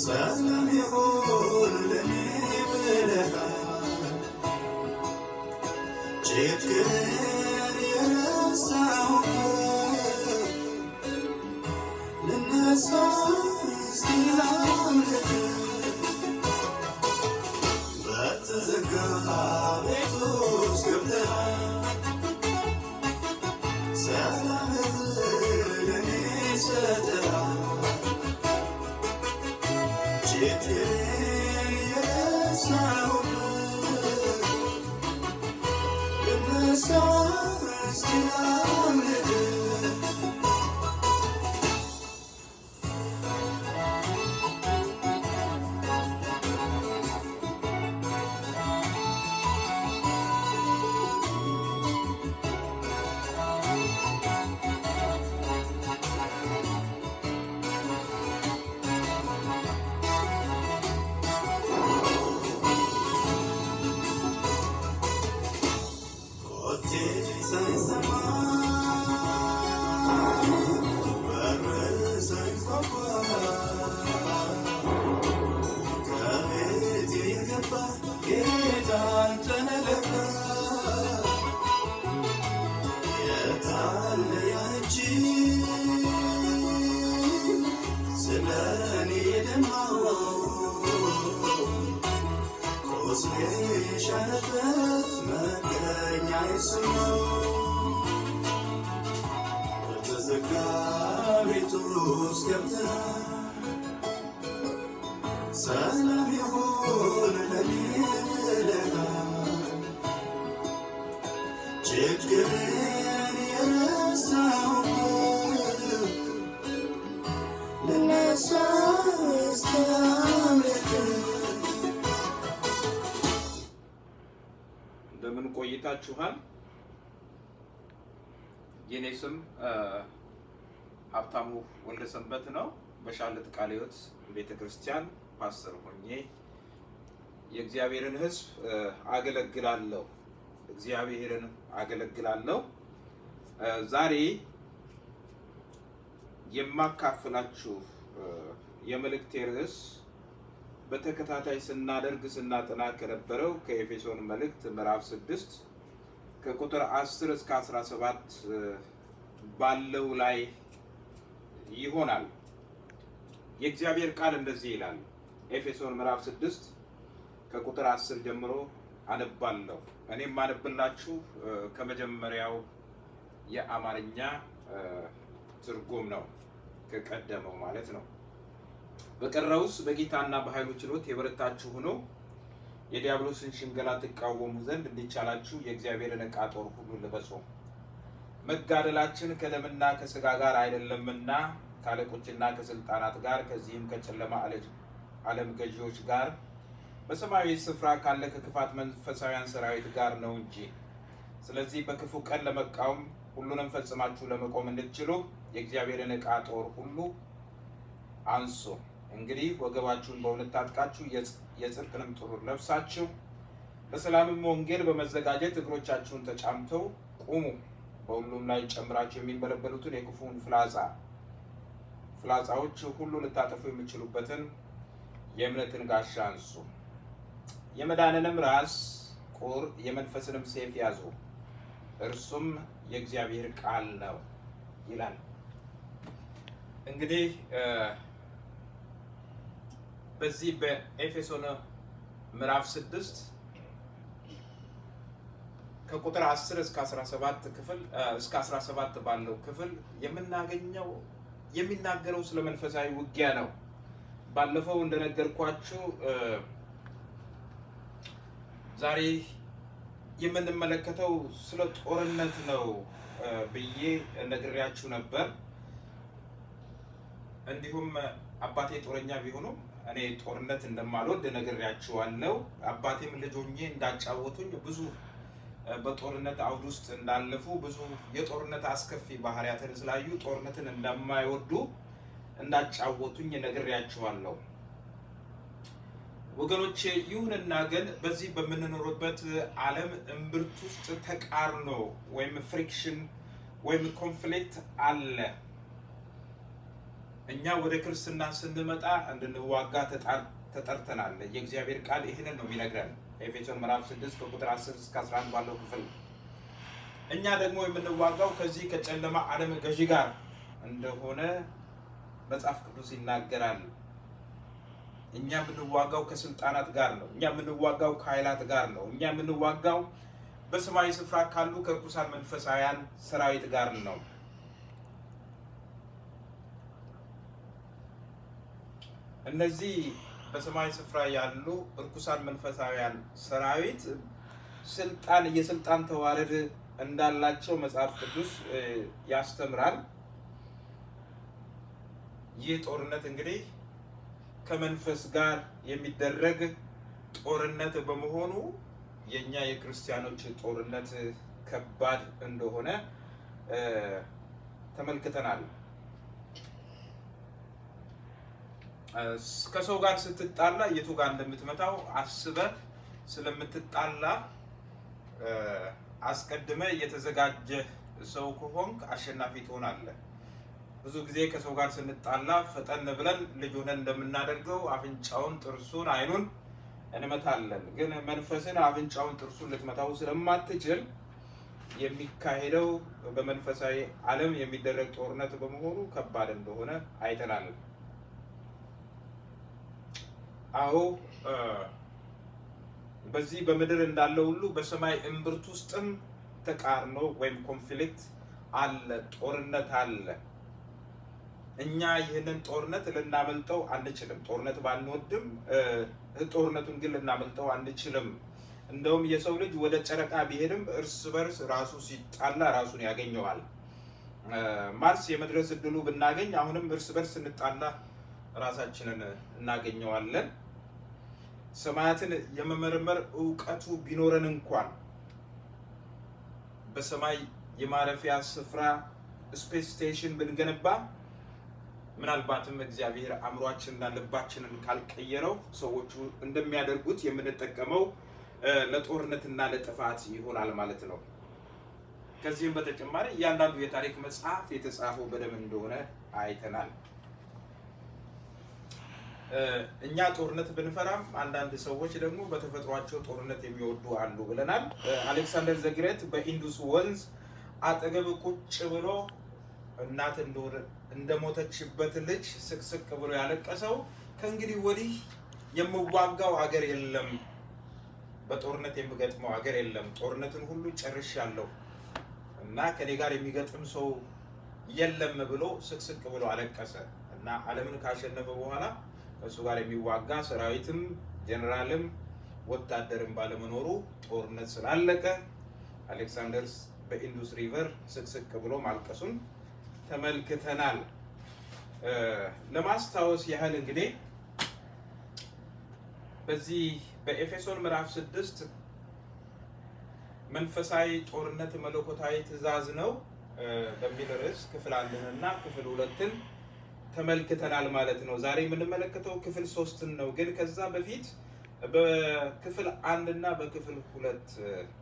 سلام يقول لني بلها جيتكن يرسعوك للناس استلام لك بتزكى بيتوس كبتها سلام لني ستها جيتكن يرسعوك للناس استلام لك سلام يقول لني لها جيتكن يرسعوك للناس استلام لك እንደምን ቆይታችኋል? የኔ ስም ሀብታሙ ወልደሰንበት ነው። በሻለት ቃለ ሕይወት ቤተክርስቲያን ፓስተር ሆኜ የእግዚአብሔርን ሕዝብ አገለግላለሁ። ዛሬ የማካፍላችሁ የመልእክቴ ርዕስ በተከታታይ ስናጠና ከነበረው ከኤፌሶን መልእክት ምዕራፍ 6 ከቁጥር 10 እስከ 17 ባለው ላይ ይሆናል። የእግዚአብሔር ቃል እንደዚህ ይላል። ኤፌሶን ምዕራፍ 6 ከቁጥር 10 ጀምሮ አነባለሁ። እኔም ማነብላችሁ ከመጀመሪያው የአማርኛ ትርጉም ነው፣ ከቀደመው ማለት ነው። በቀረውስ በጌታና በኃይሉ ችሎት የበረታችሁ ሆኖ የዲያብሎስን ሽንገላ ተቃወሙ ዘንድ እንዲቻላችሁ የእግዚአብሔርን ዕቃ ጦር ሁሉ ልበሱ። መጋደላችን ከደምና ከሥጋ ጋር አይደለምና ካለቆችና ከስልጣናት ጋር ከዚህም ከጨለማ ዓለም ገዢዎች ጋር በሰማያዊ ስፍራ ካለ ከክፋት መንፈሳውያን ሰራዊት ጋር ነው እንጂ። ስለዚህ በክፉ ቀን ለመቃወም ሁሉንም ፈጽማችሁ ለመቆም እንድትችሉ የእግዚአብሔርን ዕቃ ጦር ሁሉ አንሱ። እንግዲህ ወገባችሁን በእውነት ታጥቃችሁ የጽድቅንም ጥሩር ለብሳችሁ ለሰላምም ወንጌል በመዘጋጀት እግሮቻችሁን ተጫምተው ቁሙ። በሁሉም ላይ ጨምራችሁ የሚንበለበሉትን የክፉን ፍላጻዎች ሁሉ ልታጠፉ የሚችሉበትን የእምነትን ጋሻ አንሱ። የመዳንንም ራስ ቁር የመንፈስንም ሰይፍ ያዙ፣ እርሱም የእግዚአብሔር ቃል ነው ይላል። እንግዲህ በዚህ በኤፌሶን ምዕራፍ 6 ከቁጥር 10 እስከ 17 ባለው ክፍል የሚናገረው ስለ መንፈሳዊ ውጊያ ነው። ባለፈው እንደነገርኳችሁ ዛሬ የምንመለከተው ስለ ጦርነት ነው ብዬ ነግሬያችሁ ነበር። እንዲሁም አባቴ ጦረኛ ቢሆኑ እኔ ጦርነት እንደማልወድ ነግሬያችኋለሁ። አባቴም ልጅ ሆኜ እንዳጫወቱኝ ብዙ በጦርነት አውድ ውስጥ እንዳለፉ ብዙ የጦርነት አስከፊ ባህሪያትን ስላዩ ጦርነትን እንደማይወዱ እንዳጫወቱኝ ነግሬያችኋለሁ። ወገኖቼ ይሁንና ግን በዚህ በመንኖርበት ዓለም እምብርት ውስጥ ተቃርኖ ወይም ፍሪክሽን ወይም ኮንፍሊክት አለ። እኛ ወደ ክርስትና ስንመጣ እንድንዋጋ ተጠርተናል። የእግዚአብሔር ቃል ይሄንን ነው የሚነግረን። ኤፌሶን ምዕራፍ 6 ከቁጥር 10 እስከ 11 ባለው ክፍል እኛ ደግሞ የምንዋጋው ከዚህ ከጨለማ ዓለም ገዢ ጋር እንደሆነ መጽሐፍ ቅዱስ ይናገራል። እኛ የምንዋጋው ከስልጣናት ጋር ነው። እኛ የምንዋጋው ከኃይላት ጋር ነው። እኛ የምንዋጋው በሰማይ ስፍራ ካሉ ከርኩሳን መንፈሳውያን ሰራዊት ጋር ነው። እነዚህ በሰማይ ስፍራ ያሉ ርኩሳን መንፈሳውያን ሰራዊት የስልጣን ተዋረድ እንዳላቸው መጽሐፍ ቅዱስ ያስተምራል። ይህ ጦርነት እንግዲህ ከመንፈስ ጋር የሚደረግ ጦርነት በመሆኑ የኛ የክርስቲያኖች ጦርነት ከባድ እንደሆነ ተመልክተናል። ከሰው ጋር ስትጣላ የቱ ጋር እንደምትመታው አስበህ ስለምትጣላ አስቀድመ የተዘጋጀ ሰው ከሆንክ አሸናፊ ትሆናለህ። ብዙ ጊዜ ከሰው ጋር ስንጣላ ፈጠን ብለን ልጅ ሆነን እንደምናደርገው አፍንጫውን፣ ጥርሱን፣ አይኑን እንመታለን። ግን መንፈስን አፍንጫውን፣ ጥርሱን ልትመታው ስለማትችል የሚካሄደው በመንፈሳዊ ዓለም የሚደረግ ጦርነት በመሆኑ ከባድ እንደሆነ አይተናል። አዎ በዚህ በምድር እንዳለው ሁሉ በሰማይ እምብርት ውስጥም ተቃርኖ ወይም ኮንፍሊክት አለ፣ ጦርነት አለ። እኛ ይህንን ጦርነት ልናመልጠው አንችልም። ጦርነት ባንወድም ጦርነቱን ግን ልናመልጠው አንችልም። እንደውም የሰው ልጅ ወደ ጨረቃ ቢሄድም እርስ በርስ ራሱ ሲጣላ ራሱን ያገኘዋል። ማርስ የመድረስ እድሉ ብናገኝ አሁንም እርስ በርስ እንጣላ ራሳችንን እናገኘዋለን። ሰማያትን የመመርመር ዕውቀቱ ቢኖረን እንኳን በሰማይ የማረፊያ ስፍራ ስፔስ ስቴሽን ብንገነባ ምናልባትም እግዚአብሔር አእምሯችንና ልባችንን ካልቀየረው ሰዎቹ እንደሚያደርጉት የምንጠቀመው ለጦርነትና ለጥፋት ይሆናል ማለት ነው። ከዚህም በተጨማሪ እያንዳንዱ የታሪክ መጽሐፍ የተጻፈው በደም እንደሆነ አይተናል። እኛ ጦርነት ብንፈራም አንዳንድ ሰዎች ደግሞ በተፈጥሯቸው ጦርነት የሚወዱ አሉ ብለናል። አሌክሳንደር ዘግሬት በኢንዱስ ወንዝ አጠገብ ቁጭ ብሎ እናት እንደሞተችበት ልጅ ስቅስቅ ብሎ ያለቀሰው ከእንግዲህ ወዲህ የምዋጋው አገር የለም፣ በጦርነት የምገጥመው አገር የለም፣ ጦርነትን ሁሉ ጨርሻለሁ እና ከኔ ጋር የሚገጥም ሰው የለም ብሎ ስቅስቅ ብሎ አለቀሰ እና ዓለምን ካሸነፈ በኋላ ከሱ ጋር የሚዋጋ ሰራዊትም ጀነራልም ወታደርም ባለመኖሩ ጦርነት ስላለቀ አሌክሳንደር በኢንዱስ ሪቨር ስቅስቅ ብሎ ማልቀሱን ተመልክተናል። ለማስታወስ ያህል እንግዲህ በዚህ በኤፌሶን ምዕራፍ 6 መንፈሳዊ ጦርነት መለኮታዊ ትእዛዝ ነው በሚል ርዕስ ክፍል 1 እና ክፍል 2 ተመልክተናል ማለት ነው። ዛሬ የምንመለከተው ክፍል 3 ነው። ግን ከዛ በፊት በክፍል 1 እና በክፍል 2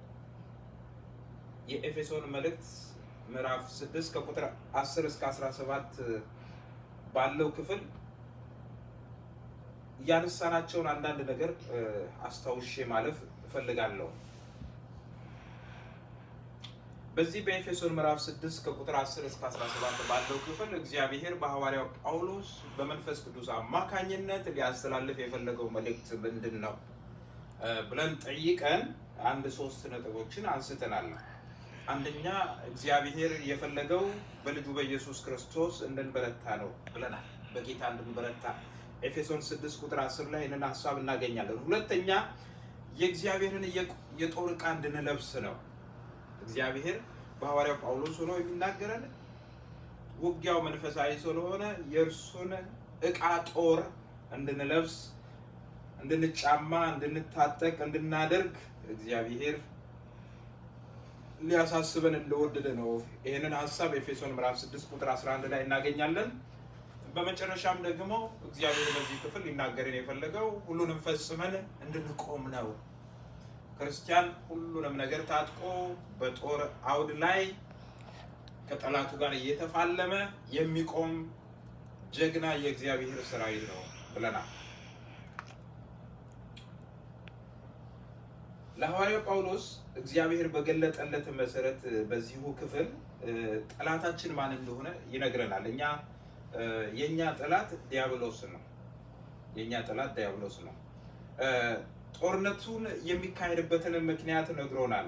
የኤፌሶን መልእክት ምዕራፍ 6 ከቁጥር 10 እስከ 17 ባለው ክፍል ያነሳናቸውን አንዳንድ ነገር አስታውሼ ማለፍ እፈልጋለሁ። በዚህ በኤፌሶን ምዕራፍ 6 ከቁጥር 10 እስከ 17 ባለው ክፍል እግዚአብሔር በሐዋርያው ጳውሎስ በመንፈስ ቅዱስ አማካኝነት ሊያስተላልፍ የፈለገው መልእክት ምንድነው ብለን ጠይቀን 3 ነጥቦችን አንስተናል። አንደኛ እግዚአብሔር የፈለገው በልጁ በኢየሱስ ክርስቶስ እንድንበረታ ነው ብለናል። በጌታ እንድንበረታ ኤፌሶን 6 ቁጥር 10 ላይ እነን ሐሳብ እናገኛለን። ሁለተኛ የእግዚአብሔርን የጦር ዕቃ እንድንለብስ ነው። እግዚአብሔር በሐዋርያው ጳውሎስ ሆኖ የሚናገረን ውጊያው መንፈሳዊ ስለሆነ የእርሱን ዕቃ ጦር እንድንለብስ፣ እንድንጫማ፣ እንድንታጠቅ፣ እንድናደርግ እግዚአብሔር ሊያሳስበን እንደወደደ ነው። ይሄንን ሐሳብ ኤፌሶን ምዕራፍ 6 ቁጥር 11 ላይ እናገኛለን። በመጨረሻም ደግሞ እግዚአብሔር በዚህ ክፍል ሊናገረን የፈለገው ሁሉንም ፈጽመን እንድንቆም ነው። ክርስቲያን ሁሉንም ነገር ታጥቆ በጦር አውድ ላይ ከጠላቱ ጋር እየተፋለመ የሚቆም ጀግና የእግዚአብሔር ሰራዊት ነው ብለናል። ለሐዋርያው ጳውሎስ እግዚአብሔር በገለጠለት መሰረት በዚሁ ክፍል ጠላታችን ማን እንደሆነ ይነግረናል። የኛ ጠላት ዲያብሎስ ነው። የኛ ጠላት ዲያብሎስ ነው። ጦርነቱን የሚካሄድበትን ምክንያት ነግሮናል።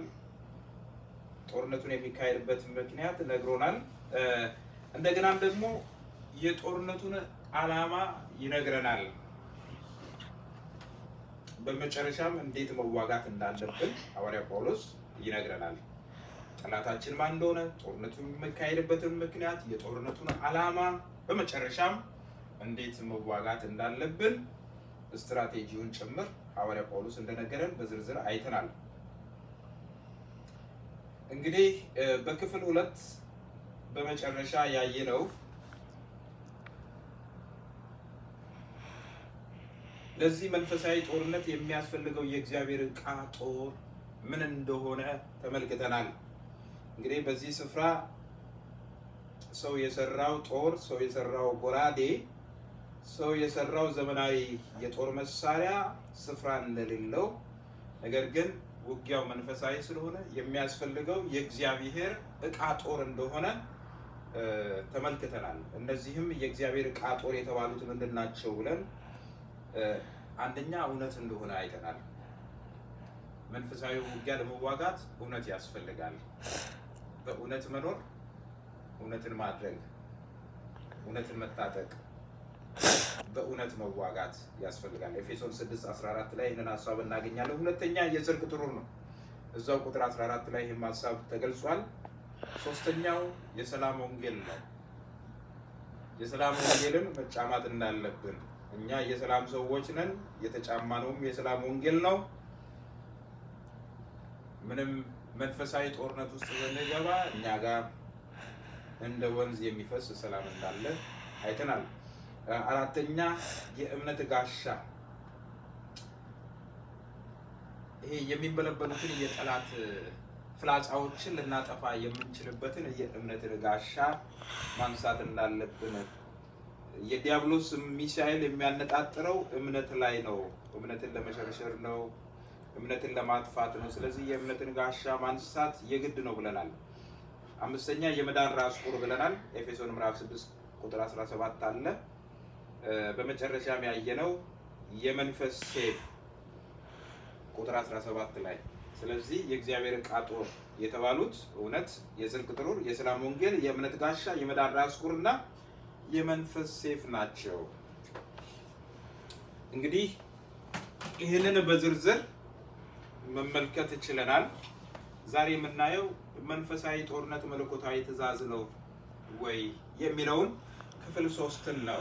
እንደገናም ደግሞ የጦርነቱን ዓላማ ይነግረናል። በመጨረሻም እንዴት መዋጋት እንዳለብን ሐዋርያው ጳውሎስ ይነግረናል። ጠላታችን ማን እንደሆነ፣ ጦርነቱ የሚካሄድበትን ምክንያት፣ የጦርነቱን ዓላማ፣ በመጨረሻም እንዴት መዋጋት እንዳለብን ስትራቴጂውን ጭምር ሐዋርያው ጳውሎስ እንደነገረን በዝርዝር አይተናል። እንግዲህ በክፍል 2 በመጨረሻ ያየነው ለዚህ መንፈሳዊ ጦርነት የሚያስፈልገው የእግዚአብሔር ዕቃ ጦር ምን እንደሆነ ተመልክተናል። እንግዲህ በዚህ ስፍራ ሰው የሰራው ጦር፣ ሰው የሰራው ጎራዴ፣ ሰው የሰራው ዘመናዊ የጦር መሳሪያ ስፍራ እንደሌለው፣ ነገር ግን ውጊያው መንፈሳዊ ስለሆነ የሚያስፈልገው የእግዚአብሔር ዕቃ ጦር እንደሆነ ተመልክተናል። እነዚህም የእግዚአብሔር ዕቃ ጦር የተባሉት ምንድናቸው ብለን አንደኛ እውነት እንደሆነ አይተናል። መንፈሳዊ ውጊያ ለመዋጋት እውነት ያስፈልጋል። በእውነት መኖር፣ እውነትን ማድረግ፣ እውነትን መታጠቅ፣ በእውነት መዋጋት ያስፈልጋል። ኤፌሶን 6:14 ላይ ይህንን ሐሳብ እናገኛለን። ሁለተኛ የጽድቅ ጥሩር ነው። እዛው ቁጥር 14 ላይ ይህም ሐሳብ ተገልጿል። ሶስተኛው የሰላም ወንጌል ነው። የሰላም ወንጌልን መጫማት እንዳለብን፣ እኛ የሰላም ሰዎች ነን፣ የተጫማነውም የሰላም ወንጌል ነው። ምንም መንፈሳዊ ጦርነት ውስጥ ብንገባ እኛ ጋር እንደ ወንዝ የሚፈስ ሰላም እንዳለ አይተናል። አራተኛ የእምነት ጋሻ፣ ይሄ የሚበለበሉትን የጠላት ፍላጻዎችን ልናጠፋ የምንችልበትን የእምነትን ጋሻ ማንሳት እንዳለብን። የዲያብሎስ ሚሳኤል የሚያነጣጥረው እምነት ላይ ነው። እምነትን ለመሸርሸር ነው። እምነትን ለማጥፋት ነው። ስለዚህ የእምነትን ጋሻ ማንሳት የግድ ነው ብለናል። አምስተኛ የመዳን ራስ ቁር ብለናል። ኤፌሶን ምዕራፍ 6 ቁጥር 17 አለ። በመጨረሻም ያየነው የመንፈስ ሰይፍ ቁጥር 17 ላይ። ስለዚህ የእግዚአብሔር ዕቃ ጦር የተባሉት እውነት፣ የጽድቅ ጥሩር፣ የሰላም ወንጌል፣ የእምነት ጋሻ፣ የመዳን ራስ ቁርና የመንፈስ ሰይፍ ናቸው። እንግዲህ ይህንን በዝርዝር መመልከት ችለናል። ዛሬ የምናየው መንፈሳዊ ጦርነት መለኮታዊ ትእዛዝ ነው ወይ የሚለውን ክፍል 3 ነው።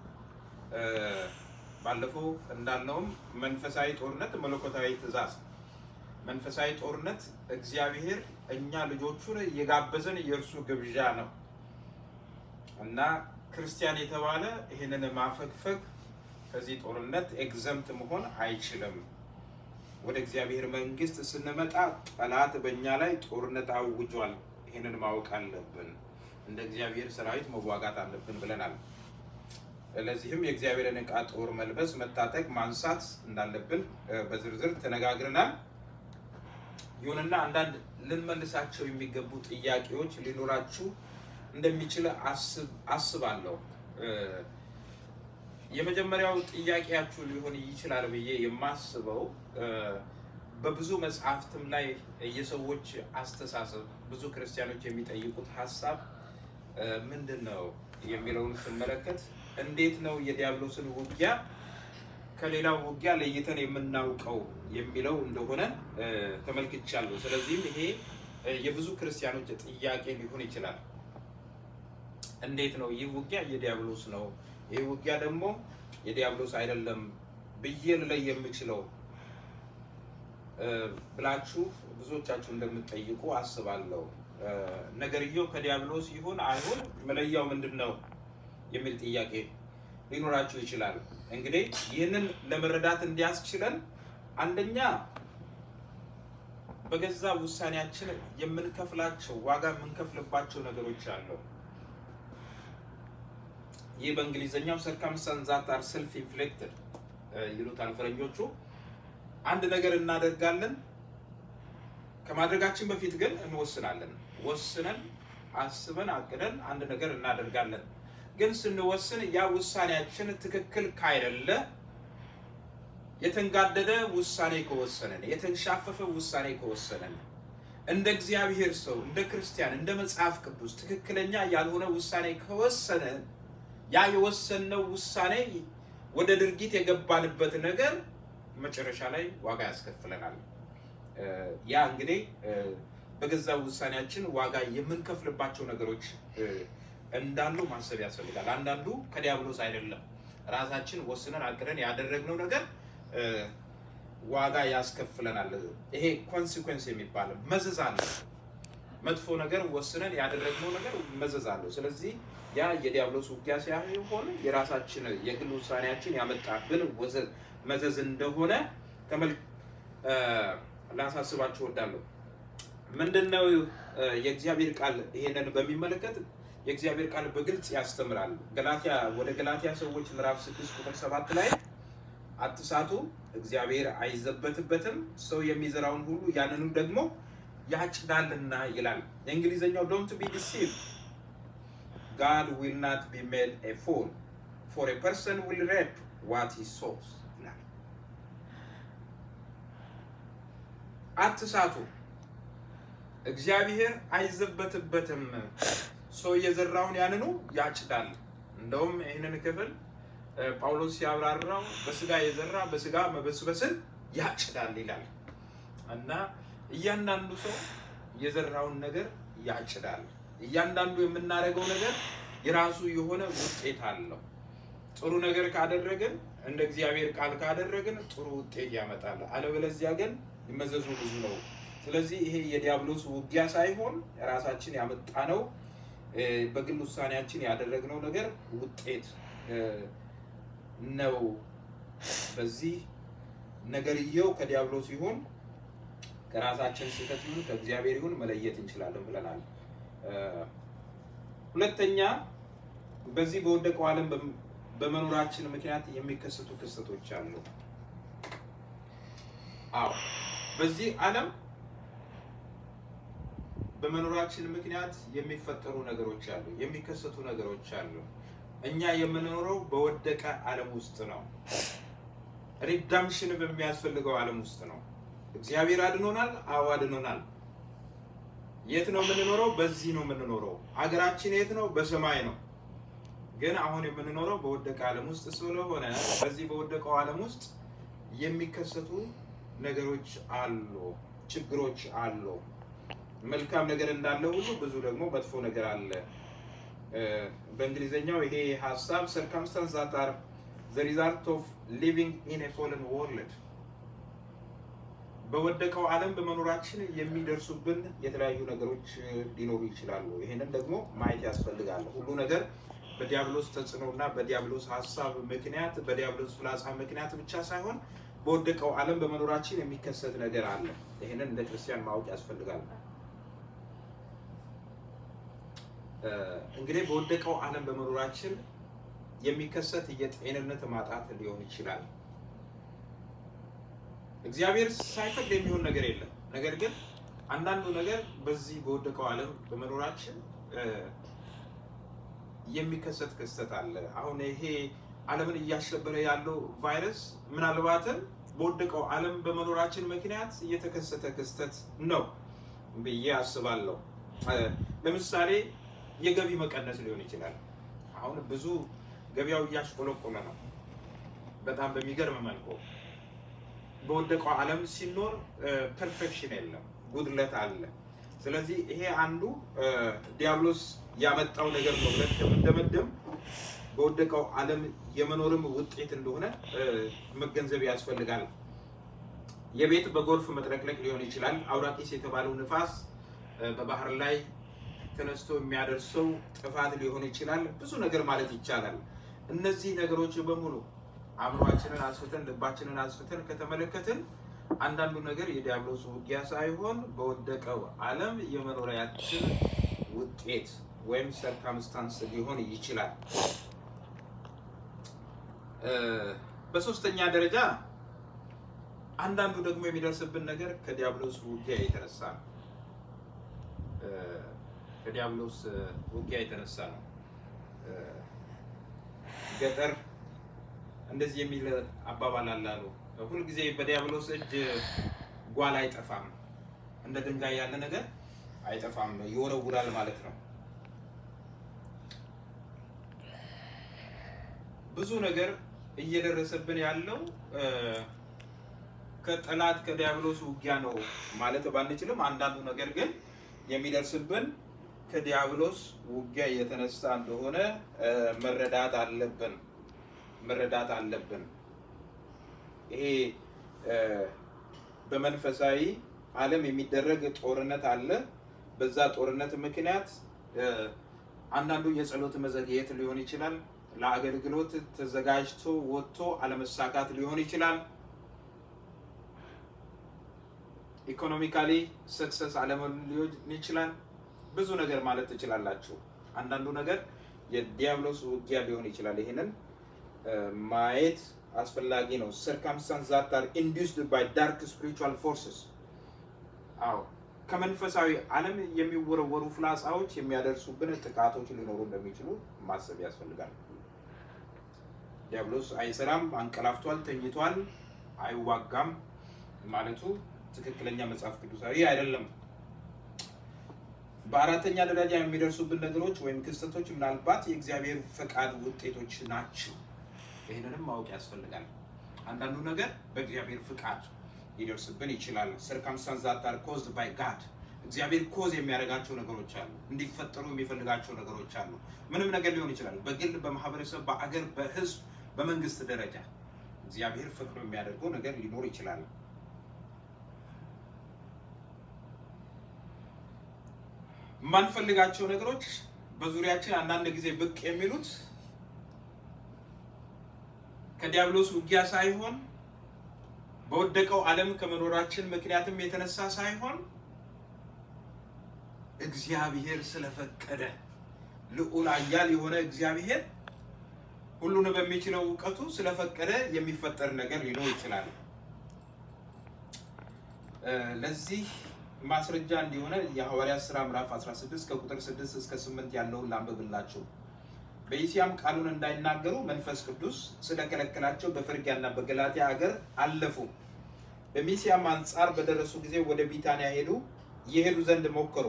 ባለፈው እንዳልነውም መንፈሳዊ ጦርነት መለኮታዊ ትእዛዝ፣ መንፈሳዊ ጦርነት እግዚአብሔር እኛ ልጆቹን የጋበዘን የእርሱ ግብዣ ነው እና ክርስቲያን የተባለ ይህንን ማፈግፈግ ከዚህ ጦርነት ኤግዘምት መሆን አይችልም። ወደ እግዚአብሔር መንግስት ስንመጣ ጠላት በእኛ ላይ ጦርነት አውጇል። ይህንን ማወቅ አለብን። እንደ እግዚአብሔር ሰራዊት መዋጋት አለብን ብለናል። ለዚህም የእግዚአብሔርን ዕቃ ጦር መልበስ፣ መታጠቅ፣ ማንሳት እንዳለብን በዝርዝር ተነጋግረናል። ይሁንና አንዳንድ ልንመልሳቸው የሚገቡ ጥያቄዎች ሊኖራችሁ እንደሚችል አስባለሁ። የመጀመሪያው ጥያቄያችሁ ሊሆን ይችላል ብዬ የማስበው በብዙ መጽሐፍትም ላይ የሰዎች አስተሳሰብ፣ ብዙ ክርስቲያኖች የሚጠይቁት ሐሳብ ምንድነው የሚለውን ስመለከት እንዴት ነው የዲያብሎስን ውጊያ ከሌላው ውጊያ ለይተን የምናውቀው የሚለው እንደሆነ ተመልክቻለሁ። ስለዚህ ይሄ የብዙ ክርስቲያኖች ጥያቄ ሊሆን ይችላል። እንዴት ነው ይህ ውጊያ የዲያብሎስ ነው፣ ይህ ውጊያ ደግሞ የዲያብሎስ አይደለም ብዬ ልለይ የምችለው ብላችሁ ብዙዎቻችሁ እንደምትጠይቁ አስባለሁ። ነገርየው ከዲያብሎስ ይሁን አይሁን መለያው ምንድነው የሚል ጥያቄ ሊኖራችሁ ይችላል። እንግዲህ ይህንን ለመረዳት እንዲያስችለን አንደኛ በገዛ ውሳኔያችን የምንከፍላቸው ዋጋ የምንከፍልባቸው ነገሮች አሉ። ይህ በእንግሊዘኛው circumstances that are self inflicted ይሉታል ፈረንጆቹ። አንድ ነገር እናደርጋለን ከማድረጋችን በፊት ግን እንወስናለን። ወስነን አስበን አቅደን አንድ ነገር እናደርጋለን። ግን ስንወስን ያ ውሳኔያችን ትክክል ካይደለ የተንጋደደ ውሳኔ ከወሰነን የተንሻፈፈ ውሳኔ ከወሰነን እንደ እግዚአብሔር ሰው እንደ ክርስቲያን እንደ መጽሐፍ ቅዱስ ትክክለኛ ያልሆነ ውሳኔ ከወሰነን ያ የወሰነው ውሳኔ ወደ ድርጊት የገባንበት ነገር መጨረሻ ላይ ዋጋ ያስከፍለናል። ያ እንግዲህ በገዛ ውሳኔያችን ዋጋ የምንከፍልባቸው ነገሮች እንዳሉ ማሰብ ያስፈልጋል። አንዳንዱ ከዲያብሎስ አይደለም ራሳችን ወስነን አቅደን ያደረግነው ነገር ዋጋ ያስከፍለናል። ይሄ ኮንሲኩዌንስ የሚባል መዘዝ አለ። መጥፎ ነገር ወስነን ያደረግነው ነገር መዘዝ አለው። ስለዚህ ያ የዲያብሎስ ውጊያ ሳይሆን የራሳችን የግል ውሳኔያችን ያመጣብን መዘዝ እንደሆነ ላሳስባችሁ እወዳለሁ። ምንድነው የእግዚአብሔር ቃል ይሄንን በሚመለከት የእግዚአብሔር ቃል በግልጽ ያስተምራል። ወደ ገላትያ ሰዎች ምዕራፍ 6 ቁጥር 7 ላይ አትሳቱ፣ እግዚአብሔር አይዘበትበትም፣ ሰው የሚዘራውን ሁሉ ያንኑ ደግሞ ያጭዳልና ይላል። እንግሊዘኛው don't be deceived, God will not be made a fool, for a person will reap what he sows. አትሳቱ፣ እግዚአብሔር አይዘበትበትም፣ ሰው የዘራውን ያንኑ ያጭዳል። እንደውም ይሄንን ክፍል ጳውሎስ ያብራራው በስጋ የዘራ በስጋ መበስበስን ያጭዳል ይላል። እና እያንዳንዱ ሰው የዘራውን ነገር ያጭዳል። እያንዳንዱ የምናደርገው ነገር የራሱ የሆነ ውጤት አለው። ጥሩ ነገር ካደረግን እንደ እግዚአብሔር ቃል ካደረግን ጥሩ ውጤት ያመጣል። አለበለዚያ ግን መዘዙ ብዙ ነው። ስለዚህ ይሄ የዲያብሎስ ውጊያ ሳይሆን ራሳችን ያመጣነው በግል ውሳኔያችን ያደረግነው ነገር ውጤት ነው። በዚህ ነገርየው ከዲያብሎስ ይሁን ከራሳችን ስህተት ይሁን ከእግዚአብሔር ይሁን መለየት እንችላለን ብለናል። ሁለተኛ በዚህ በወደቀው ዓለም በመኖራችን ምክንያት የሚከሰቱ ክስተቶች አሉ። በዚህ ዓለም በመኖራችን ምክንያት የሚፈጠሩ ነገሮች አሉ፣ የሚከሰቱ ነገሮች አሉ። እኛ የምንኖረው በወደቀ ዓለም ውስጥ ነው። ሪዳምሽን በሚያስፈልገው ዓለም ውስጥ ነው። እግዚአብሔር አድኖናል፣ አድኖናል። የት ነው የምንኖረው? በዚህ ነው የምንኖረው። አገራችን የት ነው? በሰማይ ነው። ግን አሁን የምንኖረው በወደቀ ዓለም ውስጥ ስለሆነ በዚህ በወደቀው ዓለም ውስጥ የሚከሰቱ ነገሮች አሉ፣ ችግሮች አሉ። መልካም ነገር እንዳለ ሁሉ ብዙ ደግሞ መጥፎ ነገር አለ። በእንግሊዘኛው ይሄ ሐሳብ circumstances that are the result of living in a fallen world በወደቀው ዓለም በመኖራችን የሚደርሱብን የተለያዩ ነገሮች ሊኖሩ ይችላሉ። ይሄንን ደግሞ ማየት ያስፈልጋል። ሁሉ ነገር በዲያብሎስ ተጽዕኖና በዲያብሎስ ሐሳብ ምክንያት በዲያብሎስ ፍላጻ ምክንያት ብቻ ሳይሆን በወደቀው ዓለም በመኖራችን የሚከሰት ነገር አለ። ይሄንን እንደ ክርስቲያን ማወቅ ያስፈልጋል። እንግዲህ በወደቀው ዓለም በመኖራችን የሚከሰት የጤንነት ማጣት ሊሆን ይችላል። እግዚአብሔር ሳይፈቅድ የሚሆን ነገር የለም። ነገር ግን አንዳንዱ ነገር በዚህ በወደቀው ዓለም በመኖራችን የሚከሰት ክስተት አለ። አሁን ይሄ ዓለምን እያሸበረ ያለው ቫይረስ ምናልባትም በወደቀው ዓለም በመኖራችን ምክንያት የተከሰተ ክስተት ነው ብዬ አስባለሁ። ለምሳሌ የገቢ መቀነስ ሊሆን ይችላል። አሁን ብዙ ገበያው እያሽቆለቆለ ነው በጣም በሚገርም መልኩ። በወደቀው ዓለም ሲኖር ፐርፌክሽን የለም፣ ጉድለት አለ። ስለዚህ ይሄ አንዱ ዲያብሎስ ያመጣው ነገር ነው ብለን እንደምንደመድም በወደቀው ዓለም የመኖርም ውጤት እንደሆነ መገንዘብ ያስፈልጋል። የቤት በጎርፍ መጥለቅለቅ ሊሆን ይችላል። አውራቂስ የተባለው ንፋስ በባህር ላይ ተነስቶ የሚያደርሰው ጥፋት ሊሆን ይችላል። ብዙ ነገር ማለት ይቻላል። እነዚህ ነገሮች በሙሉ አእምሮአችንን አስፍተን ልባችንን አስፍተን ከተመለከትን አንዳንዱ ነገር የዲያብሎስ ውጊያ ሳይሆን በወደቀው ዓለም የመኖሪያችን ውጤት ወይም circumstance ሊሆን ይችላል። በሶስተኛ ደረጃ አንዳንዱ ደግሞ የሚደርስብን ነገር ከዲያብሎስ ውጊያ የተነሳ ነው። ከዲያብሎስ ውጊያ የተነሳ ነው። ገጠር እንደዚህ የሚል አባባል አለ። ሁሉ ጊዜ በዲያብሎስ እጅ ጓል አይጠፋም፣ እንደ ድንጋይ ያለ ነገር አይጠፋም፣ ይወረውራል ማለት ነው። ብዙ ነገር እየደረሰብን ያለው ከጠላት ከዲያብሎስ ውጊያ ነው ማለት ባንችልም አንዳንዱ ነገር ግን የሚደርስብን ከዲያብሎስ ውጊያ የተነሳ እንደሆነ መረዳት አለብን። ይሄ በመንፈሳዊ ዓለም የሚደረግ ጦርነት አለ። በዛ ጦርነት ምክንያት አንዳንዱ የጸሎት መዘግየት ሊሆን ይችላል፣ ለአገልግሎት ተዘጋጅቶ ወጥቶ አለመሳካት ሊሆን ይችላል፣ ኢኮኖሚካሊ ሰክሰስ አለመሆን ሊሆን ይችላል። ብዙ ነገር ማለት ትችላላችሁ። አንዳንዱ ነገር የዲያብሎስ ውጊያ ሊሆን ይችላል። ይሄንን ማየት አስፈላጊ ነው። circumstances that are induced by dark spiritual forces አዎ ከመንፈሳዊ ዓለም የሚወረወሩ ፍላጻዎች የሚያደርሱብን ጥቃቶች ሊኖሩ እንደሚችሉ ማሰብ ያስፈልጋል። ዲያብሎስ አይሰራም፣ አንቀላፍቷል፣ ተኝቷል፣ አይዋጋም ማለቱ ትክክለኛ መጽሐፍ ቅዱሳዊ አይደለም። በአራተኛ ደረጃ የሚደርሱብን ነገሮች ወይም ክስተቶች ምናልባት የእግዚአብሔር ፈቃድ ውጤቶች ናቸው። ይሄንንም ማወቅ ያስፈልጋል። አንዳንዱ ነገር በእግዚአብሔር ፈቃድ ሊደርስብን ይችላል። circumstances that are caused by God እግዚአብሔር ኮዝ የሚያደርጋቸው ነገሮች አሉ፣ እንዲፈጠሩ የሚፈልጋቸው ነገሮች አሉ። ምንም ነገር ሊሆን ይችላል። በግል፣ በማህበረሰብ፣ በአገር፣ በህዝብ፣ በመንግስት ደረጃ እግዚአብሔር ፈቅዶ የሚያደርገው ነገር ሊኖር ይችላል። ማንፈልጋቸው ነገሮች በዙሪያችን አንዳንድ ጊዜ ብቅ የሚሉት ከዲያብሎስ ውጊያ ሳይሆን በወደቀው ዓለም ከመኖራችን ምክንያትም የተነሳ ሳይሆን እግዚአብሔር ስለፈቀደ ልዑል ኃያል የሆነ እግዚአብሔር ሁሉን በሚችለው ዕውቀቱ ስለፈቀደ የሚፈጠር ነገር ሊኖር ይችላል። ለዚህ ማስረጃ እንዲሆነ የሐዋርያት ሥራ ምዕራፍ 16 ከቁጥር 6 እስከ 8 ያለውን ላንብብላችሁ። በእስያም ቃሉን እንዳይናገሩ መንፈስ ቅዱስ ስለከለከላቸው በፍርግያና በገላትያ ሀገር አለፉ። በሚስያም አንጻር በደረሱ ጊዜ ወደ ቢታንያ ይሄዱ ዘንድ ሞከሩ።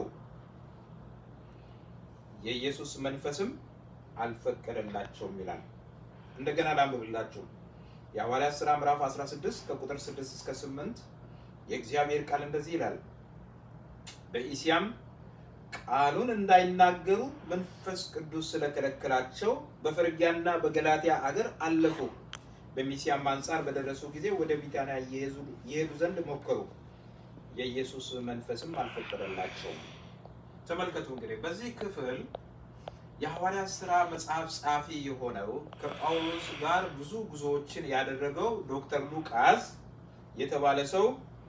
የኢየሱስ መንፈስም አልፈቀደላቸውም ይላል። እንደገና ላንብብላችሁ። የሐዋርያት ሥራ ምዕራፍ 16 ከቁጥር 6 እስከ 8 የእግዚአብሔር ቃል እንደዚህ ይላል። በእስያም ቃሉን እንዳይናገሩ መንፈስ ቅዱስ ስለከለከላቸው በፍርግያና በገላትያ ሀገር አለፉ። በሚስያም አንጻር በደረሱ ጊዜ ወደ ቢታንያ ይሄዱ ዘንድ ሞከሩ። የኢየሱስ መንፈስም አልፈቀደላቸውም። ተመልከቱ እንግዲህ በዚህ ክፍል የሐዋርያት ሥራ መጽሐፍ ጻፊ የሆነው ከጳውሎስ ጋር ብዙ ጉዞዎችን ያደረገው ዶክተር ሉቃስ የተባለ ሰው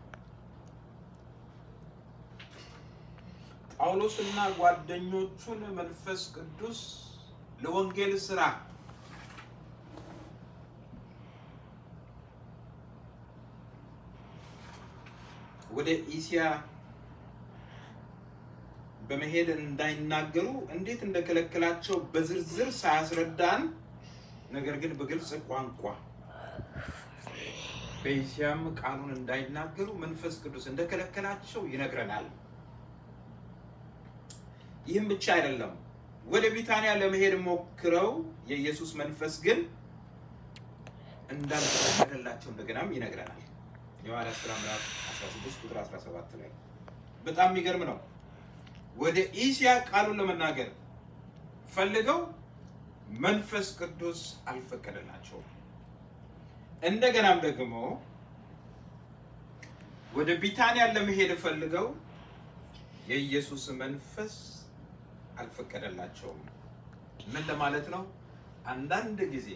ጳውሎስና ጓደኞቹን መንፈስ ቅዱስ ለወንጌል ሥራ ወደ እስያ በመሄድ እንዳይናገሩ እንዴት እንደከለከላቸው በዝርዝር ሳያስረዳን ነገር ግን በግልጽ ቋንቋ በእስያም ቃሉን እንዳይናገሩ መንፈስ ቅዱስ እንደከለከላቸው ይነግረናል። ይህም ብቻ አይደለም፣ ወደ ቢታንያ ለመሄድ ሞክረው የኢየሱስ መንፈስ ግን እንዳልፈቀደላቸው እንደገናም ይነግረናል። የሐዋርያት ሥራ ምዕራፍ 16 ቁጥር 17 ላይ በጣም የሚገርም ነው። ወደ እስያ ቃሉን ለመናገር ፈልገው መንፈስ ቅዱስ አልፈቀደላቸውም። እንደገናም ደግሞ ወደ ቢታንያ ለመሄድ ፈልገው የኢየሱስ መንፈስ አልፈቀደላቸውም። ምን ለማለት ነው? አንዳንድ ጊዜ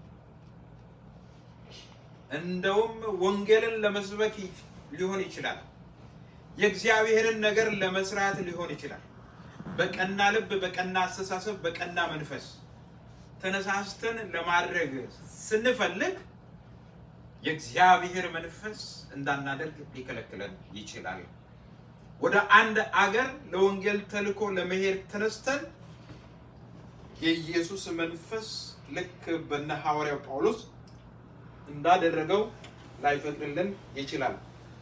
እንደውም ወንጌልን ለመስበክ ሊሆን ይችላል፣ የእግዚአብሔርን ነገር ለመስራት ሊሆን ይችላል። በቀና ልብ፣ በቀና አስተሳሰብ፣ በቀና መንፈስ ተነሳስተን ለማድረግ ስንፈልግ የእግዚአብሔር መንፈስ እንዳናደርግ ሊከለክለን ይችላል። ወደ አንድ አገር ለወንጌል ተልኮ ለመሄድ ተነስተን የኢየሱስ መንፈስ ልክ በእነ ሐዋርያው ጳውሎስ እንዳደረገው ላይፈቅድልን ይችላል።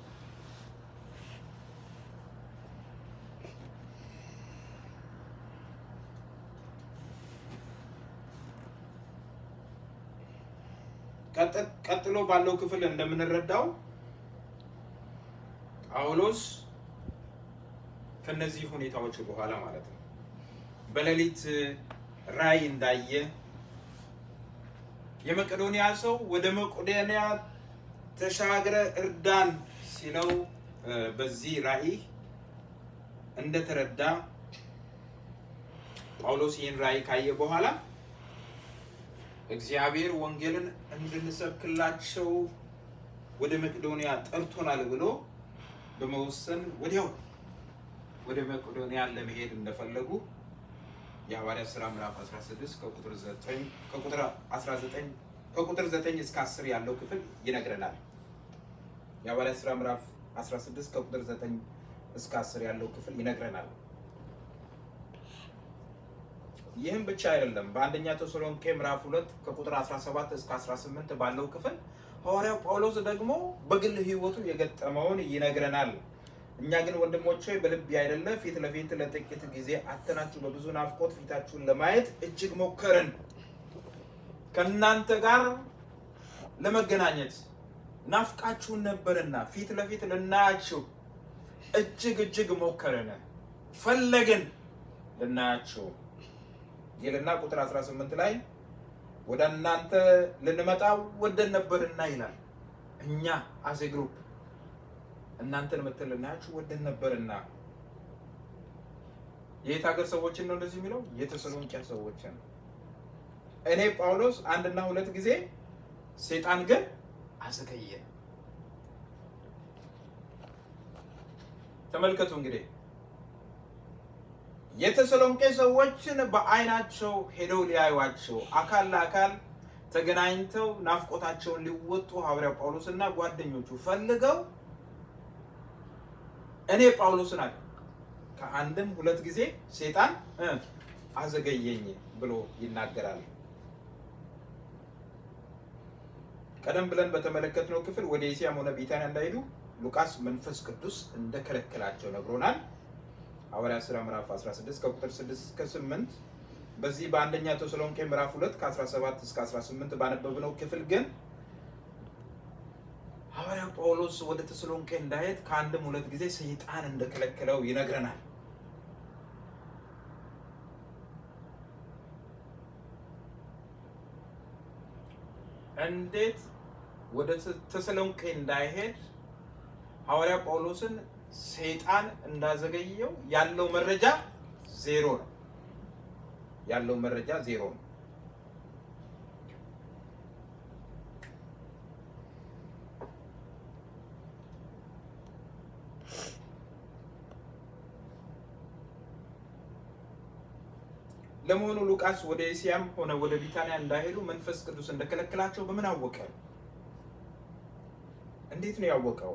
ቀጥሎ ባለው ክፍል እንደምንረዳው ጳውሎስ ከነዚህ ሁኔታዎች በኋላ ማለት ነው በሌሊት ራእይ እንዳየ የመቄዶንያ ሰው ወደ መቄዶንያ ተሻግረ እርዳን ሲለው በዚህ ራእይ እንደተረዳ ጳውሎስ ይህን ራእይ ካየ በኋላ እግዚአብሔር ወንጌልን እንድንሰብክላቸው ወደ መቄዶንያ ጠርቶናል ብሎ በመወሰን ወዲያው ወደ መቄዶንያ ለመሄድ እንደፈለጉ የሐዋርያት ሥራ ምዕራፍ 16 ከቁጥር 9 እስከ 10 ያለው ክፍል ይነግረናል። የሐዋርያት ሥራ ምዕራፍ 16 ከቁጥር 9 እስከ 10 ያለው ክፍል ይነግረናል። ይህም ብቻ አይደለም። በአንደኛ ተሰሎንቄ ምዕራፍ 2 ከቁጥር 17 እስከ 18 ባለው ክፍል ሐዋርያው ጳውሎስ ደግሞ በግል ሕይወቱ የገጠመውን ይነግረናል። እኛ ግን ወንድሞቼ በልብ አይደለ ፊት ለፊት ለጥቂት ጊዜ አተናችሁ በብዙ ናፍቆት ፊታችሁን ለማየት እጅግ ሞከርን። ከእናንተ ጋር ለመገናኘት ናፍቃችሁን ነበርና ፊት ለፊት ልናያችሁ እጅግ ሞከርን፣ ፈለግን ልናያችሁ ይልና ቁጥር 18 ላይ ወደ እናንተ ልንመጣ ወደን ነበርና ይላል። እኛ አዘ ግሩፕ እናንተን መተልናችሁ ወደን ነበርና የት ሀገር ሰዎችን ነው እንደዚህ የሚለው? የተሰሎንቄ ሰዎችን። እኔ ጳውሎስ አንድና ሁለት ጊዜ ሰይጣን ግን አዘገየ። ተመልከቱ እንግዲህ የተሰሎንቄ ሰዎችን በአይናቸው ሄደው ሊያዩዋቸው አካል ለአካል ተገናኝተው ናፍቆታቸውን ሊወጡ ሐዋርያው ጳውሎስና ጓደኞቹ ፈልገው እኔ ጳውሎስን አለ ከአንድም ሁለት ጊዜ ሰይጣን አዘገየኝ ብሎ ይናገራል። ቀደም ብለን በተመለከትነው ክፍል ወደ እስያም ሆነ ቢታንያ እንዳይሄዱ ሉቃስ መንፈስ ቅዱስ እንደከለከላቸው ነግሮናል። ሐዋርያት ሥራ ምዕራፍ 16 ከቁጥር 6 እስከ 8 በዚህ በአንደኛ ተሰሎንቄ ምዕራፍ 2 ከ17 እስከ 18 ባነበብነው ክፍል ግን ሐዋርያው ጳውሎስ ወደ ተሰሎንቄ እንዳይሄድ ከአንድም ሁለት ጊዜ ሰይጣን እንደከለከለው ይነግረናል። እንዴት ወደ ተሰሎንቄ እንዳይሄድ ሐዋርያው ጳውሎስን ሰይጣን እንዳዘገየው ያለው መረጃ ዜሮ ነው። ያለው መረጃ ዜሮ ነው። ለመሆኑ ሉቃስ ወደ እስያም ሆነ ወደ ቢታንያ እንዳይሄዱ መንፈስ ቅዱስ እንደከለከላቸው በምን አወቀ? እንዴት ነው ያወቀው?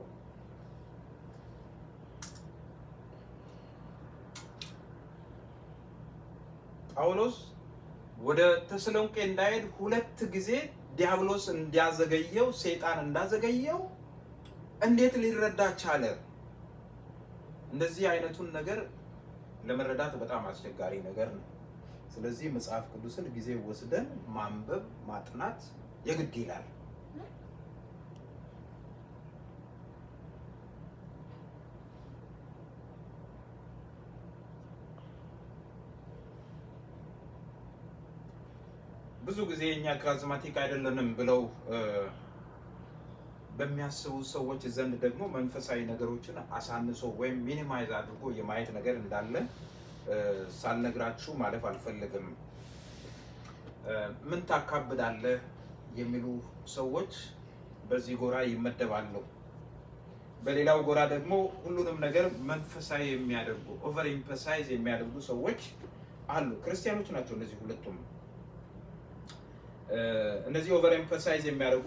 ጳውሎስ ወደ ተሰሎንቄ እንዳይሄድ ሁለት ጊዜ ዲያብሎስ እንዲያዘገየው ሰይጣን እንዳዘገየው እንዴት ሊረዳ ቻለ? እንደዚህ አይነቱን ነገር ለመረዳት በጣም አስቸጋሪ ነገር ነው። ስለዚህ መጽሐፍ ቅዱስን ጊዜ ወስደን ማንበብ ማጥናት የግድ ይላል። ብዙ ጊዜ እኛ ካሪዝማቲክ አይደለንም ብለው በሚያስቡ ሰዎች ዘንድ ደግሞ መንፈሳዊ ነገሮችን አሳንሶ ወይም ሚኒማይዝ አድርጎ የማየት ነገር እንዳለ ሳልነግራችሁ ማለፍ አልፈልግም። ምን ታካብዳለህ የሚሉ ሰዎች በዚህ ጎራ ይመደባሉ። በሌላው ጎራ ደግሞ ሁሉንም ነገር መንፈሳዊ የሚያደርጉ ኦቨር ኤምፋሳይዝ የሚያደርጉ ሰዎች አሉ። ክርስቲያኖች ናቸው እነዚህ ሁለቱም። እነዚህ ኦቨር ኤምፋሳይዝ የሚያደርጉ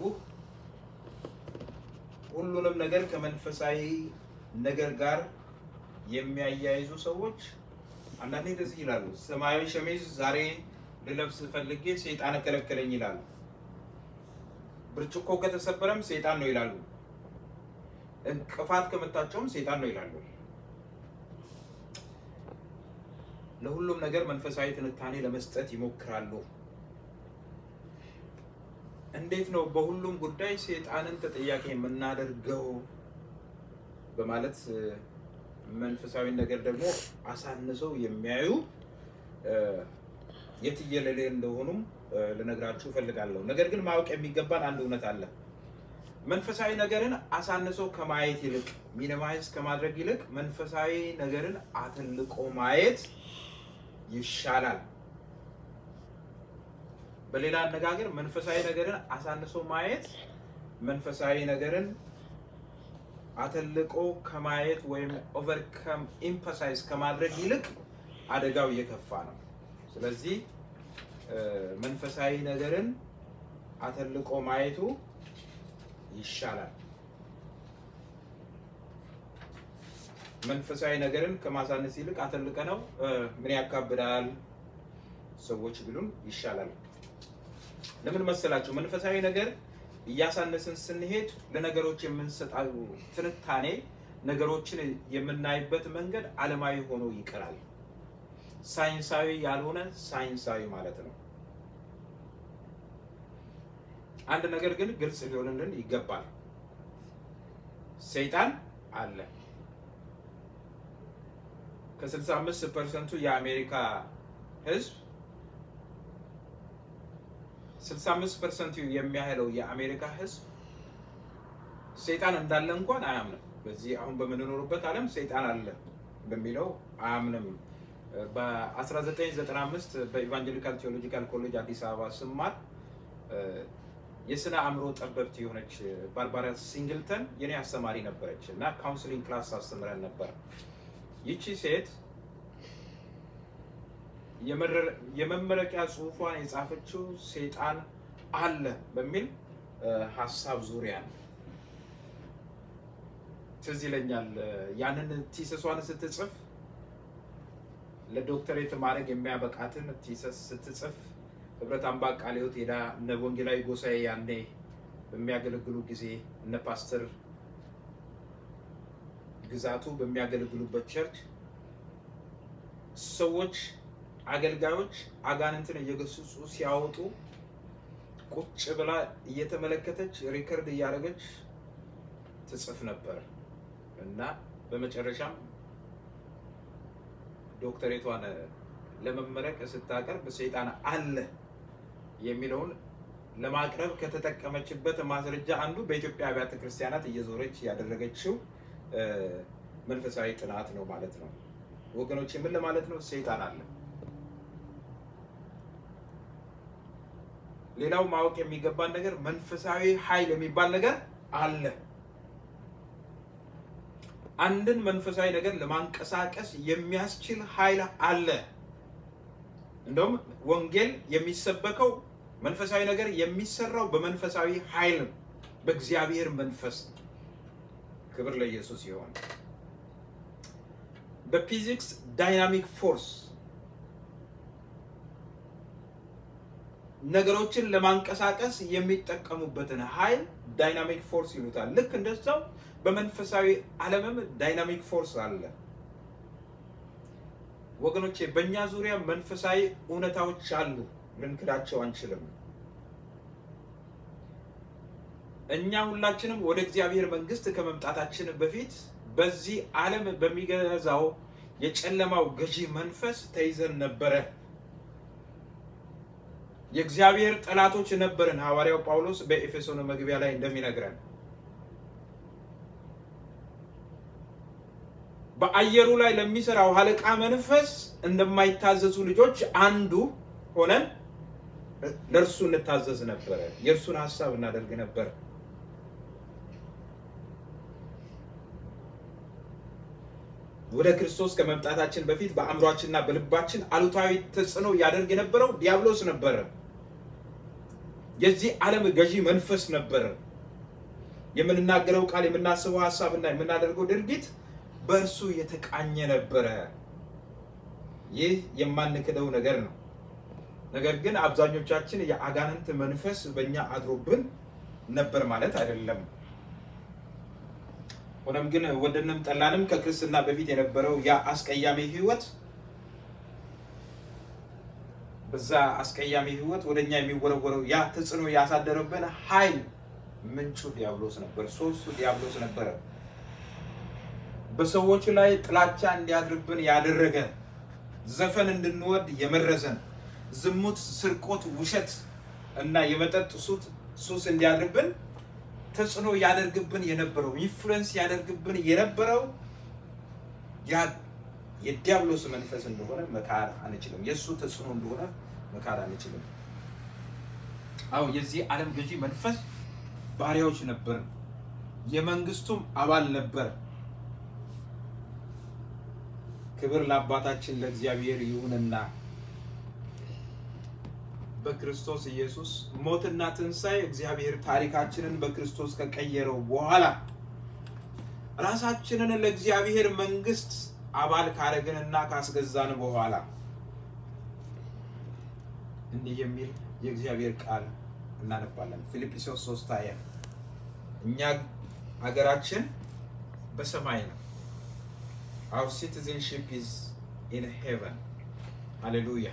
ሁሉንም ነገር ከመንፈሳዊ ነገር ጋር የሚያያይዙ ሰዎች አንዳንዴ እንደዚህ ይላሉ ሰማያዊ ሸሚዝ ዛሬ ልለብስ ፈልጌ ሰይጣን ከለከለኝ ይላሉ ብርጭቆ ከተሰበረም ሰይጣን ነው ይላሉ እንቅፋት ከመታቸውም ሰይጣን ነው ይላሉ ለሁሉም ነገር መንፈሳዊ ትንታኔ ለመስጠት ይሞክራሉ እንዴት ነው በሁሉም ጉዳይ ሰይጣንን ተጠያቂ የምናደርገው በማለት መንፈሳዊ ነገር ደግሞ አሳንሰው የሚያዩ የትየለለ እንደሆኑም ለነግራችሁ ፈልጋለሁ ነገር ግን ማወቅ የሚገባን አንድ እውነት አለ መንፈሳዊ ነገርን አሳንሰው ከማየት ይልቅ ሚኒማይዝ ከማድረግ ይልቅ መንፈሳዊ ነገርን አትልቆ ማየት ይሻላል በሌላ አነጋገር መንፈሳዊ ነገርን አሳንሰው ማየት መንፈሳዊ ነገርን አትልቆ ከማየት ወይም ኦቨርካም ኤምፋሳይዝ ከማድረግ ይልቅ አደጋው የከፋ ነው ስለዚህ መንፈሳዊ ነገርን አትልቆ ማየቱ ይሻላል መንፈሳዊ ነገርን ከማሳነስ ይልቅ አትልቀ ነው ምን ያካብዳል ሰዎች ቢሉን ይሻላል ለምን መሰላችሁ መንፈሳዊ ነገር ያሳነስን ስንሄድ ለነገሮች የምንሰጣው ትንታኔ ነገሮችን የምናይበት መንገድ ዓለማዊ ሆኖ ይቀራል ሳይንሳዊ ያልሆነ ሳይንሳዊ ማለት ነው አንድ ነገር ግን ግልጽ ሊሆንልን ይገባል ሰይጣን አለ ከ65% የአሜሪካ ህዝብ 65% የሚያህለው የአሜሪካ ህዝብ ሰይጣን እንዳለ እንኳን አያምንም በዚህ አሁን በመኖርበት ዓለም ሰይጣን አለ በሚለው አያምንም በ1995 በኢቫንጀሊካል ቴዎሎጂካል ኮሌጅ አዲስ አበባ ስማር የስነ አእምሮ ጠበብት የሆነች ባርባራ ሲንግልተን የኔ አስተማሪ ነበረችና ካውንስሊንግ ክላስ አስተምረን ነበር ይቺ ሴት የመመረቂያ ጽሁፏን የጻፈችው ሰይጣን አለ በሚል ሐሳብ ዙሪያ ነው ትዝ ይለኛል ያንን ቲሰሷን ስትጽፍ ለዶክተሬት ማድረግ የሚያበቃትን ቲሰስ ስትጽፍ ህብረት አምባ ቃለ ሕይወት ሄዳ እነ ወንጌላዊ ጎሳዬ ያኔ በሚያገለግሉ ጊዜ እነ ፓስተር ግዛቱ በሚያገለግሉበት ቸርች ሰዎች አገልጋዮች አጋንንትን እየገሰጹ ሲያወጡ ቁጭ ብላ እየተመለከተች ሪከርድ ያደረገች ትጽፍ ነበር እና በመጨረሻም ዶክተሬቷን ለመመረቅ ስታቀርብ ሰይጣን አለ የሚለውን ለማቅረብ ከተጠቀመችበት ማስረጃ አንዱ በኢትዮጵያ አብያተ ክርስቲያናት እየዞረች ያደረገችው መንፈሳዊ ጥናት ነው ማለት ነው ወገኖች ምን ለማለት ነው ሰይጣን አለ ሌላው ማወቅ የሚገባን ነገር መንፈሳዊ ኃይል የሚባል ነገር አለ አንድን መንፈሳዊ ነገር ለማንቀሳቀስ የሚያስችል ኃይል አለ እንደውም ወንጌል የሚሰበከው መንፈሳዊ ነገር የሚሰራው በመንፈሳዊ ኃይል በእግዚአብሔር መንፈስ ክብር ለኢየሱስ ይሁን በፊዚክስ ዳይናሚክ ፎርስ ነገሮችን ለማንቀሳቀስ የሚጠቀሙበትን ኃይል ዳይናሚክ ፎርስ ይሉታል ልክ እንደዛው በመንፈሳዊ ዓለምም ዳይናሚክ ፎርስ አለ ወገኖቼ በእኛ ዙሪያ መንፈሳዊ እውነታዎች አሉ ልንክዳቸው አንችልም እኛ ሁላችንም ወደ እግዚአብሔር መንግስት ከመምጣታችን በፊት በዚህ ዓለም በሚገዛው የጨለማው ገዢ መንፈስ ተይዘን ነበር የእግዚአብሔር ጠላቶች ነበርን ሐዋርያው ጳውሎስ በኤፌሶን መግቢያ ላይ እንደሚነግረን በአየሩ ላይ ለሚሰራው ሐለቃ መንፈስ እንደማይታዘዙ ልጆች አንዱ ሆነን ለርሱ እንታዘዝ ነበር የርሱን ሐሳብ እናደርግ ነበር ወደ ክርስቶስ ከመምጣታችን በፊት በአእምሮአችንና በልባችን አሉታዊ ተጽዕኖ ያደርግ የነበረው ዲያብሎስ ነበር የዚህ ዓለም ገዢ መንፈስ ነበር። የምንናገረው ቃል የምናስበው ሐሳብና የምናደርገው ድርጊት በእርሱ የተቃኘ ነበር። ይህ የማንክደው ነገር ነው። ነገር ግን አብዛኞቻችን የአጋንንት መንፈስ በእኛ አድሮብን ነበር ማለት አይደለም። ሆኖም ግን ወደንም ጠላንም ከክርስትና በፊት የነበረው ያ አስቀያሚ ህይወት በዛ አስቀያሚ ህይወት ወደኛ የሚወረወረው ያ ተጽዕኖ ያሳደረብን ኃይል ምንጩ ዲያብሎስ ነበር። ሶስቱ ዲያብሎስ ነበር። በሰዎች ላይ ጥላቻ እንዲያድርብን ያደረገ፣ ዘፈን እንድንወድ የመረዘን፣ ዝሙት፣ ስርቆት፣ ውሸት እና የመጠጥ ሱስ እንዲያድርብን ተጽዕኖ ያደርግብን የነበረው ኢንፍሉዌንስ ያደርግብን የነበረው ያ የዲያብሎስ መንፈስ እንደሆነ መካድ አንችልም። የሱ ተጽዕኖ እንደሆነ መካድ አንችልም። አው የዚህ ዓለም ገዢ መንፈስ ባሪያዎች ነበር። የመንግስቱም አባል ነበር። ክብር ለአባታችን ለእግዚአብሔር ይሁንና በክርስቶስ ኢየሱስ ሞትና ትንሣኤ እግዚአብሔር ታሪካችንን በክርስቶስ ከቀየረው በኋላ ራሳችንን ለእግዚአብሔር መንግስት አባል ካረግንና ካስገዛን በኋላ እንዲህ የሚል የእግዚአብሔር ቃል እናነባለን። ፊልጵስዩስ 3:20 እኛ ሀገራችን በሰማይ ነው። Our citizenship is in heaven. Hallelujah.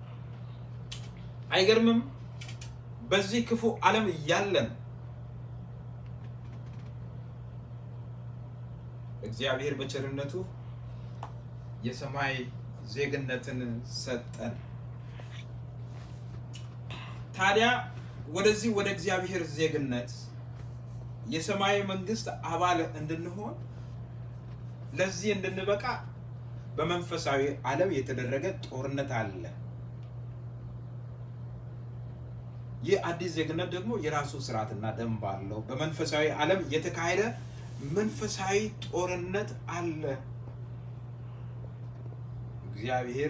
አይገርምም? በዚህ ክፉ ዓለም ያለን እግዚአብሔር በቸርነቱ የሰማይ ዜግነትን ሰጠን። ታዲያ ወደዚህ ወደ እግዚአብሔር ዜግነት የሰማይ መንግስት አባል እንድንሆን ለዚህ እንድንበቃ በመንፈሳዊ ዓለም የተደረገ ጦርነት አለ። ይህ አዲስ ዜግነት ደግሞ የራሱ ስርዓትና ደንብ አለው። በመንፈሳዊ ዓለም የተካሄደ መንፈሳዊ ጦርነት አለ። እግዚአብሔር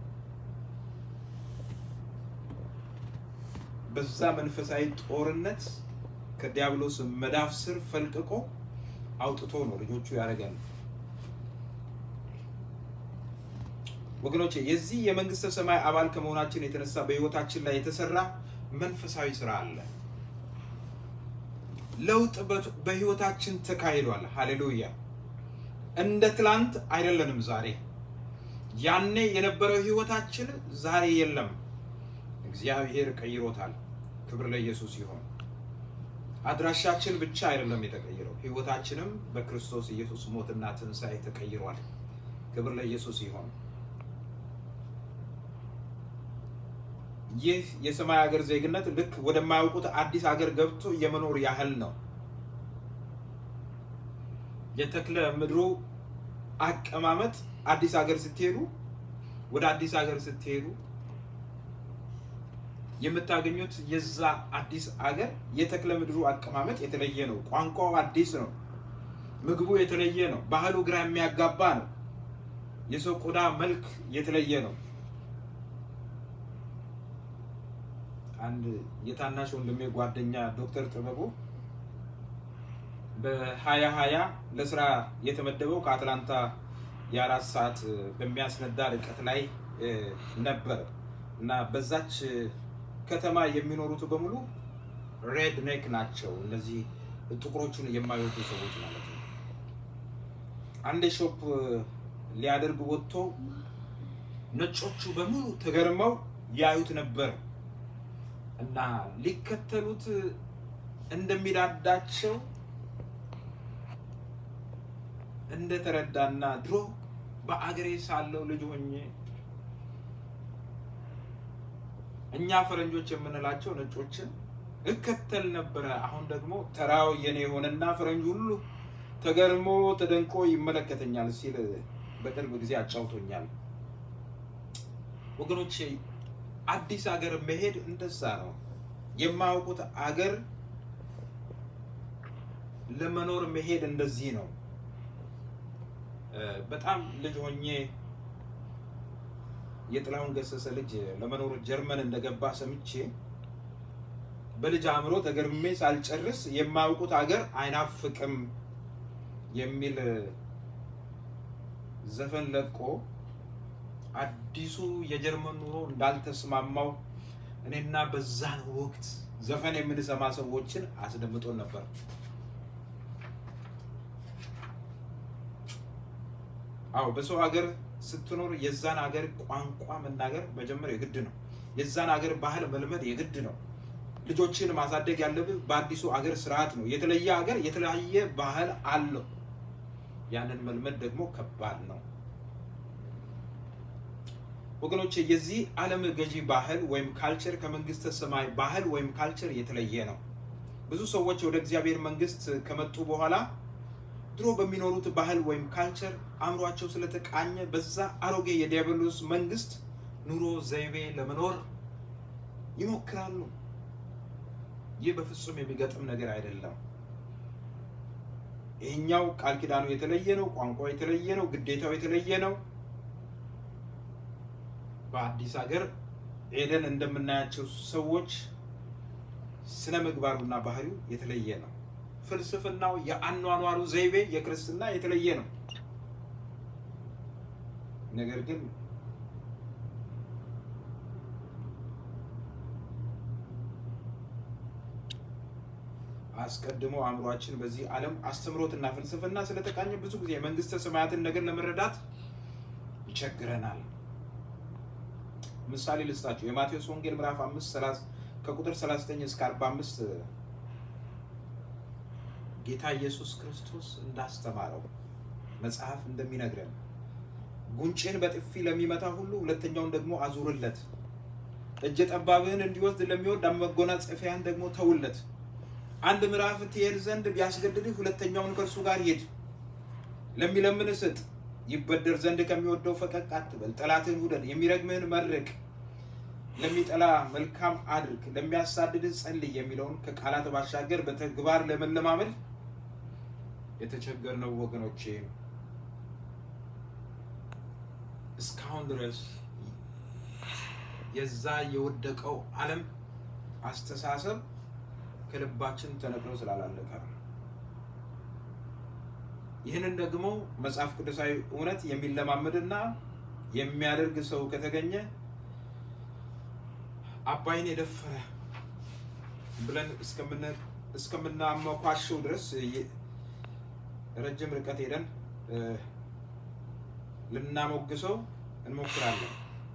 በዛ መንፈሳዊ ጦርነት ከዲያብሎስ መዳፍ ስር ፈልቅቆ አውጥቶ ነው ልጆቹ ያደረገን። ወገኖቼ የዚህ የመንግስተ ሰማይ አባል ከመሆናችን የተነሳ በህይወታችን ላይ የተሰራ መንፈሳዊ ስራ አለ። ለውጥ በህይወታችን ተካሂዷል። ሃሌሉያ። እንደ ትላንት አይደለንም ዛሬ። ያኔ የነበረው ህይወታችን ዛሬ የለም። እግዚአብሔር ቀይሮታል። ክብር ለኢየሱስ ይሁን። አድራሻችን ብቻ አይደለም የተቀየረው፣ ህይወታችንም በክርስቶስ ኢየሱስ ሞትና ትንሣኤ ተቀይሯል። ክብር ለኢየሱስ ይሁን። ይህ የሰማይ ሀገር ዜግነት ልክ ወደማያውቁት አዲስ ሀገር ገብቶ የመኖር ያህል ነው። የተክለ ምድሩ አቀማመጥ አዲስ ሀገር ስትሄዱ ወደ አዲስ ሀገር ስትሄዱ የምታገኙት የዛ አዲስ ሀገር የተክለ ምድሩ አቀማመጥ የተለየ ነው። ቋንቋው አዲስ ነው። ምግቡ የተለየ ነው። ባህሉ ግራ የሚያጋባ ነው። የሰው ቆዳ መልክ የተለየ ነው። አንድ የታናሽ ወንድሜ ጓደኛ ዶክተር ጥበቡ በ2020 ለስራ የተመደበው ከአትላንታ የ4 ሰዓት በሚያስነዳ ርቀት ላይ ነበር እና በዛች ከተማ የሚኖሩት በሙሉ ሬድ ኔክ ናቸው። እነዚህ ጥቁሮቹን የማይወዱ ሰዎች ማለት ነው። አንድ ሾፕ ሊያደርግ ወጥቶ ነጮቹ በሙሉ ተገርመው ያዩት ነበር እና ሊከተሉት እንደሚዳዳቸው እንደተረዳና ድሮ በአገሬ ሳለው ልጅ ሆኜ እኛ ፈረንጆች የምንላቸው ነጮችን እከተል ነበር። አሁን ደግሞ ተራው የኔ ሆነና ፈረንጅ ሁሉ ተገርሞ ተደንቆ ይመለከተኛል ሲል በቅርብ ጊዜ አጫውቶኛል። ወገኖቼ አዲስ ሀገር መሄድ እንደዛ ነው። የማያውቁት ሀገር ለመኖር መሄድ እንደዚህ ነው። በጣም ልጅ ሆኜ የጥላሁን ገሰሰ ልጅ ለመኖር ጀርመን እንደገባ ሰምቼ በልጅ አእምሮ ተገርሜ ሳልጨርስ የማያውቁት ሀገር አይናፍቅም የሚል ዘፈን ለቆ አዲሱ የጀርመን ኑሮ እንዳልተስማማው እኔና በዛን ወቅት ዘፈን የምንሰማ ሰዎችን አስደምጦን ነበር። አዎ በሰው ሀገር ስትኖር የዛን ሀገር ቋንቋ መናገር መጀመሪያ የግድ ነው። የዛን ሀገር ባህል መልመድ የግድ ነው። ልጆችን ማሳደግ ያለብህ በአዲሱ ሀገር ስርዓት ነው። የተለየ ሀገር የተለያየ ባህል አለው። ያንን መልመድ ደግሞ ከባድ ነው። ወገኖቼ የዚህ ዓለም ገዢ ባህል ወይም ካልቸር ከመንግስተ ሰማይ ባህል ወይም ካልቸር የተለየ ነው። ብዙ ሰዎች ወደ እግዚአብሔር መንግስት ከመጡ በኋላ ድሮ በሚኖሩት ባህል ወይም ካልቸር አእምሯቸው ስለተቃኘ በዛ አሮጌ የዲያብሎስ መንግስት ኑሮ ዘይቤ ለመኖር ይሞክራሉ። ይህ በፍጹም የሚገጥም ነገር አይደለም። ይሄኛው ቃል ኪዳኑ የተለየ ነው፣ ቋንቋው የተለየ ነው፣ ግዴታው የተለየ ነው። በአዲስ ሀገር ኤደን እንደምናያቸው ሰዎች ስነ ምግባሩና ባህሪው የተለየ ነው። ፍልስፍናው የአኗኗሩ ዘይቤ የክርስትና የተለየ ነው። ነገር ግን አስቀድሞ አእምሯችን በዚህ ዓለም አስተምሮትና ፍልስፍና ስለተቃኘ ብዙ ጊዜ የመንግስተ ሰማያትን ነገር ለመረዳት ይቸግረናል። ምሳሌ ልስጣችሁ። የማቴዎስ ወንጌል ምዕራፍ 5 ከቁጥር 39 እስከ 45 ጌታ ኢየሱስ ክርስቶስ እንዳስተማረው መጽሐፍ እንደሚነግረን ጉንጭን በጥፊ ለሚመታ ሁሉ ሁለተኛውን ደግሞ አዙርለት፣ እጀ ጠባብህን እንዲወስድ ለሚወድ መጎናጸፊያን ደግሞ ተውለት፣ አንድ ምዕራፍ ትሄድ ዘንድ ቢያስገድድህ ሁለተኛውን ከእርሱ ጋር ሂድ፣ ለሚለምን ስጥ፣ ይበደር ዘንድ ከሚወደው ፈቀቅ አትበል፣ ጠላትህን ውደድ፣ የሚረግምህን መርቅ፣ ለሚጠላ መልካም አድርግ፣ ለሚያሳድድህ ጸልይ የሚለውን ከቃላት ባሻገር በተግባር ለመለማመድ የተቸገርነው ወገኖቼ እስካሁን ድረስ የዛ የወደቀው ዓለም አስተሳሰብ ከልባችን ተነቅሎ ስላላለቀ ይህንን ደግሞ መጽሐፍ ቅዱሳዊ እውነት የሚለማመድና የሚያደርግ ሰው ከተገኘ አባይን የደፈረ ብለን እስከምናመኳሸው ድረስ ረጅም ርቀት ሄደን ልናሞግሰው እንሞክራለን።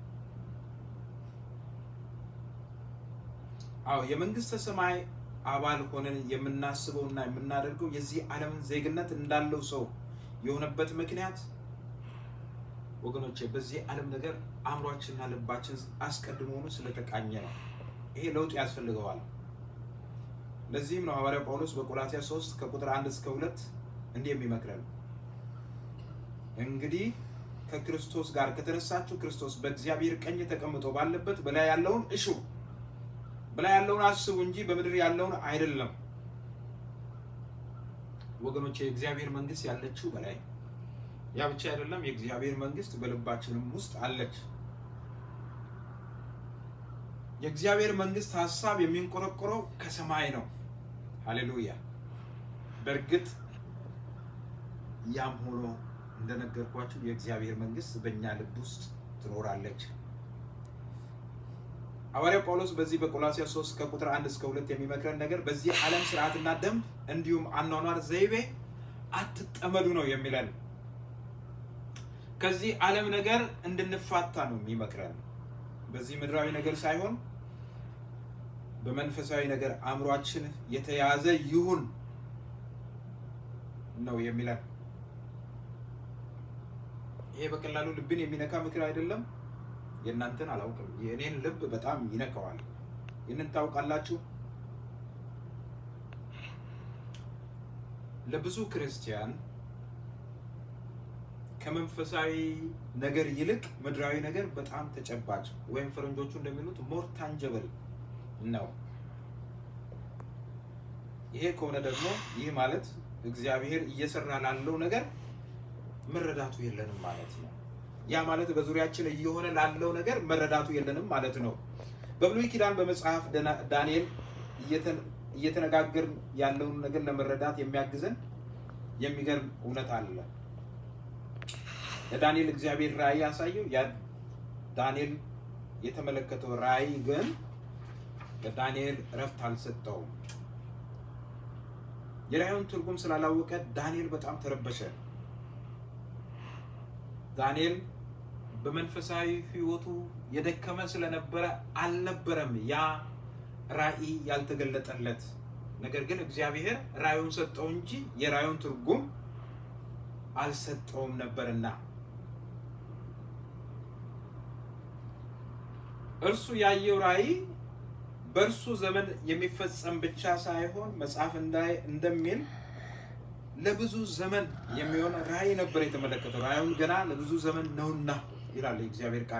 አዎ የመንግስተ ሰማይ አባል ሆነን የምናስበውና የምናደርገው የዚህ ዓለም ዜግነት እንዳለው ሰው የሆነበት ምክንያት ወገኖቼ በዚህ ዓለም ነገር አእምሯችንና ልባችን አስቀድሞውኑ ስለተቃኘ ነው። ይሄ ለውጥ ያስፈልገዋል። ለዚህም ነው ሐዋርያው ጳውሎስ በቆላስይስ 3 ከቁጥር 1 እስከ 2 እንዲህ የሚመክረን እንግዲህ ከክርስቶስ ጋር ከተነሳችሁ ክርስቶስ በእግዚአብሔር ቀኝ ተቀምጦ ባለበት በላይ ያለውን እሹ፣ በላይ ያለውን አስቡ እንጂ በምድር ያለውን አይደለም። ወገኖቼ የእግዚአብሔር መንግስት ያለችው በላይ፣ ያ ብቻ አይደለም፣ የእግዚአብሔር መንግስት በልባችንም ውስጥ አለች። የእግዚአብሔር መንግስት ሐሳብ የሚንቆረቆረው ከሰማይ ነው። ሃሌሉያ። በእርግጥ ያም ሆኖ እንደነገርኳችሁ የእግዚአብሔር መንግስት በእኛ ልብ ውስጥ ትኖራለች። ሐዋርያው ጳውሎስ በዚህ በቆላስይስ 3 ከቁጥር 1 እስከ 2 የሚመክረን ነገር በዚህ ዓለም ስርዓትና ደንብ እንዲሁም አኗኗር ዘይቤ አትጠመዱ ነው የሚለን። ከዚህ ዓለም ነገር እንድንፋታ ነው የሚመክረን። በዚህ ምድራዊ ነገር ሳይሆን በመንፈሳዊ ነገር አእምሯችን የተያዘ ይሁን ነው የሚለን። ይሄ በቀላሉ ልብን የሚነካ ምክር አይደለም። የእናንተን አላውቅም፣ የእኔን ልብ በጣም ይነካዋል። ይህንን ታውቃላችሁ። ለብዙ ክርስቲያን ከመንፈሳዊ ነገር ይልቅ ምድራዊ ነገር በጣም ተጨባጭ ወይም ፈረንጆቹ እንደሚሉት ሞር ታንጀብል ነው። ይሄ ከሆነ ደግሞ ይህ ማለት እግዚአብሔር እየሰራ ላለው ነገር መረዳቱ የለንም ማለት ነው። ያ ማለት በዙሪያችን እየሆነ ላለው ነገር መረዳቱ የለንም ማለት ነው። በብሉይ ኪዳን በመጽሐፍ ዳንኤል እየተነጋገርን ያለውን ነገር ለመረዳት የሚያግዘን የሚገርም እውነት አለ። ለዳንኤል እግዚአብሔር ራእይ ያሳየው ያ ዳንኤል የተመለከተው ራእይ ግን ለዳንኤል ረፍት አልሰጠውም። የራእዩን ትርጉም ስላላወቀ ዳንኤል በጣም ተረበሸ። ዳንኤል በመንፈሳዊ ህይወቱ የደከመ ስለነበረ አልነበረም ያ ራእይ ያልተገለጠለት። ነገር ግን እግዚአብሔር ራእዩን ሰጠው እንጂ የራእዩን ትርጉም አልሰጠውም ነበርና እርሱ ያየው ራእይ በእርሱ ዘመን የሚፈጸም ብቻ ሳይሆን መጽሐፍ እንደሚል ለብዙ ዘመን የሚሆን ራእይ ነበር የተመለከተው። ራእዩን ገና ለብዙ ዘመን ነውና ይላል የእግዚአብሔር ቃል።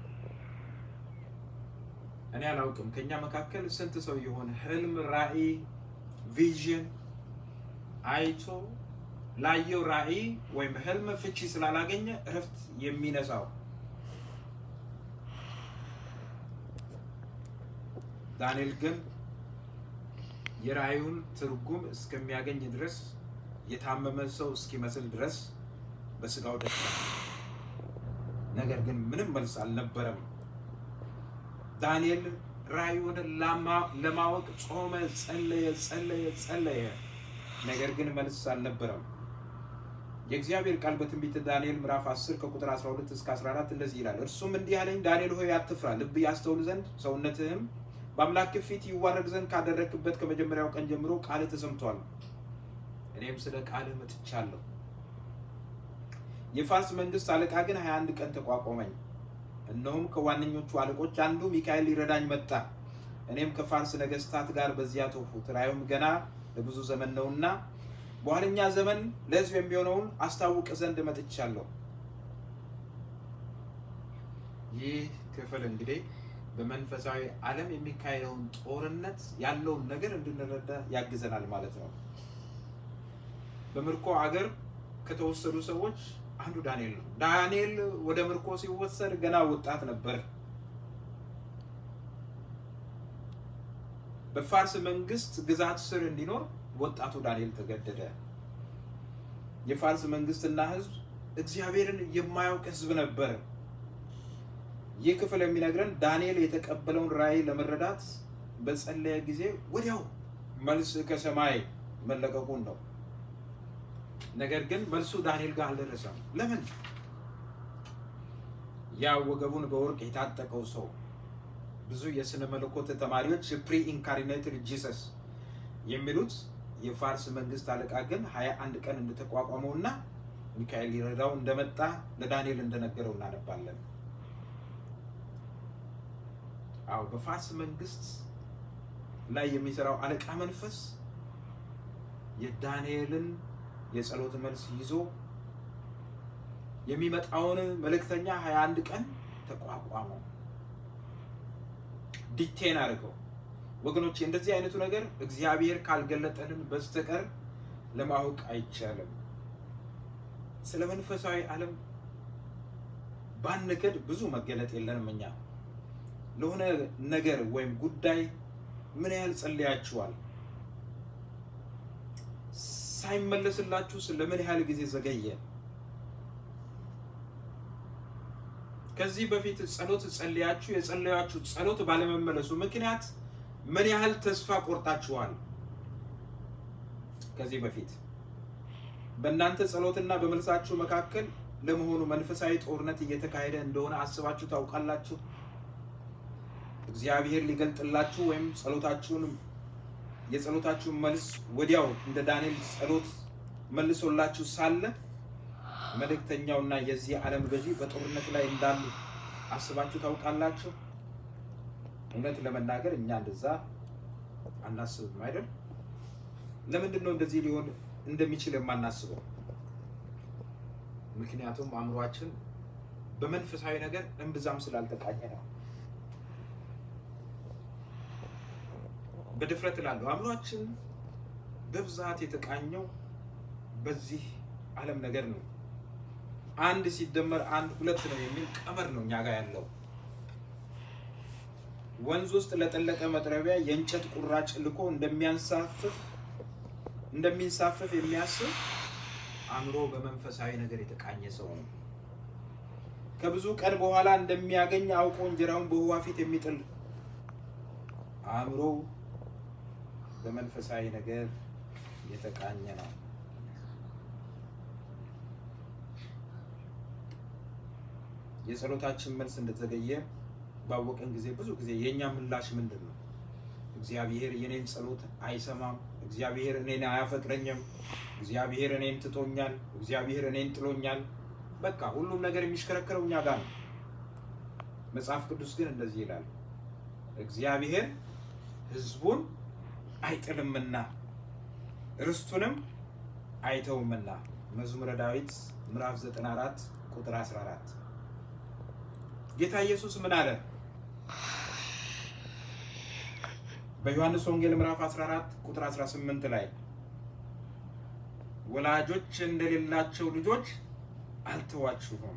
እኔ አላውቅም ከኛ መካከል ስንት ሰው የሆነ ህልም ራእይ ቪዥን አይቶ ላየው ራእይ ወይም ህልም ፍቺ ስላላገኘ እረፍት የሚነሳው። ዳንኤል ግን የራእዩን ትርጉም እስከሚያገኝ ድረስ የታመመ ሰው እስኪመስል ድረስ በስጋው ደከመ። ነገር ግን ምንም መልስ አልነበረም። ዳንኤል ራእዩን ለማወቅ ጾመ፣ ጸለየ። ነገር ግን መልስ አልነበረም። የእግዚአብሔር ቃል በትንቢተ ዳንኤል ምዕራፍ 10 ከቁጥር 12 እስከ 14 እንደዚህ ይላል። እርሱም እንዲህ አለኝ፣ ዳንኤል ሆይ አትፍራ፣ ልብ ያስተውል ዘንድ ሰውነትህም በአምላክ ፊት ይዋረድ ዘንድ ካደረክበት ከመጀመሪያው ቀን ጀምሮ ቃል ተሰምቷል። እኔም ስለ ቃል መጥቻለሁ። የፋርስ መንግስት አለቃ ግን 21 ቀን ተቋቋመኝ። እነሆም ከዋነኞቹ አለቆች አንዱ ሚካኤል ሊረዳኝ መጣ። እኔም ከፋርስ ነገስታት ጋር በዚያ ተውኩት። ራእዩም ገና ለብዙ ዘመን ነውና በኋለኛ ዘመን ለሕዝብ የሚሆነውን አስታውቅ ዘንድ መጥቻለሁ። ይህ ክፍል እንግዲህ በመንፈሳዊ ዓለም የሚካሄደውን ጦርነት ያለውን ነገር እንድንረዳ ያግዘናል ማለት ነው። በምርኮ አገር ከተወሰዱ ሰዎች አንዱ ዳንኤል ነው። ዳንኤል ወደ ምርኮ ሲወሰድ ገና ወጣት ነበር። በፋርስ መንግስት ግዛት ስር እንዲኖር ወጣቱ ዳንኤል ተገደደ። የፋርስ መንግስትና ህዝብ እግዚአብሔርን የማያውቅ ህዝብ ነበር። ይህ ክፍል የሚነግረን ዳንኤል የተቀበለውን ራእይ ለመረዳት በጸለየ ጊዜ ወዲያው መልስ ከሰማይ መለቀቁን ነው። ነገር ግን መልሱ ዳንኤል ጋር አልደረሰም። ለምን? ያ ወገቡን በወርቅ የታጠቀው ሰው ብዙ የስነ መለኮት ተማሪዎች ፕሪ ኢንካርኔትድ ጂሰስ የሚሉት የፋርስ መንግስት አለቃ ግን 21 ቀን እንደተቋቋመውና ሚካኤል ሊረዳው እንደመጣ ለዳንኤል እንደነገረው እናነባለን። አው በፋርስ መንግስት ላይ የሚሰራው አለቃ መንፈስ የዳንኤልን የጸሎት መልስ ይዞ የሚመጣውን መልእክተኛ 21 ቀን ተቋቋመው፣ ዲቴን አድርገው። ወገኖቼ እንደዚህ አይነቱ ነገር እግዚአብሔር ካልገለጠልን በስተቀር ለማወቅ አይቻልም። ስለ መንፈሳዊ ዓለም ባንከድ ብዙ መገለጥ የለንም። እኛ ለሆነ ነገር ወይም ጉዳይ ምን ያህል ጸልያችኋል? ሳይመለስላችሁ ስለምን ያህል ጊዜ ዘገየ? ከዚህ በፊት ጸሎት ጸልያችሁ የጸለያችሁ ጸሎት ባለመመለሱ ምክንያት ምን ያህል ተስፋ ቆርጣችኋል? ከዚህ በፊት በእናንተ ጸሎትና በመልሳችሁ መካከል ለመሆኑ መንፈሳዊ ጦርነት እየተካሄደ እንደሆነ አስባችሁ ታውቃላችሁ? እግዚአብሔር ሊገልጥላችሁ ወይም የጸሎታችሁን መልስ ወዲያው እንደ ዳንኤል ጸሎት መልሶላችሁ ሳለ መልእክተኛውና የዚህ ዓለም ገዢ በጦርነት ላይ እንዳሉ አስባችሁ ታውቃላችሁ? እውነት ለመናገር እኛ እንደዛ አናስብም አይደል? ለምንድን ነው እንደዚህ ሊሆን እንደሚችል የማናስበው? ምክንያቱም አእምሯችን በመንፈሳዊ ነገር እንብዛም ስላልተቃኘ ነው። በድፍረት እላለሁ አእምሯችን በብዛት የተቃኘው በዚህ ዓለም ነገር ነው። 1 ሲደመር 1 2 ነው የሚል ቀመር ነው እኛ ጋር ያለው። ወንዝ ውስጥ ለጠለቀ መጥረቢያ የእንጨት ቁራጭ ልኮ እንደሚንሳፈፍ የሚያስብ አእምሮ በመንፈሳዊ ነገር የተቃኘ ሰው ነው። ከብዙ ቀን በኋላ እንደሚያገኝ አውቆ እንጀራውን በውሃ ፊት የሚጥል አእምሮ በመንፈሳዊ ነገር የተቃኘ ነው። የጸሎታችን መልስ እንደተዘገየ ባወቀን ጊዜ ብዙ ጊዜ የኛ ምላሽ ምንድነው? እግዚአብሔር የኔን ጸሎት አይሰማም፣ እግዚአብሔር እኔን አያፈቅረኝም፣ እግዚአብሔር እኔን ትቶኛል፣ እግዚአብሔር እኔን ጥሎኛል። በቃ ሁሉም ነገር የሚሽከረከረው እኛ ጋር ነው። መጽሐፍ ቅዱስ ግን እንደዚህ ይላል፣ እግዚአብሔር ሕዝቡን አይጥልምና ርስቱንም አይተውምና። መዝሙረ ዳዊት ምዕራፍ 94 ቁጥር 14። ጌታ ኢየሱስ ምን አለ? በዮሐንስ ወንጌል ምዕራፍ 14 ቁጥር 18 ላይ ወላጆች እንደሌላቸው ልጆች አልተዋችሁም።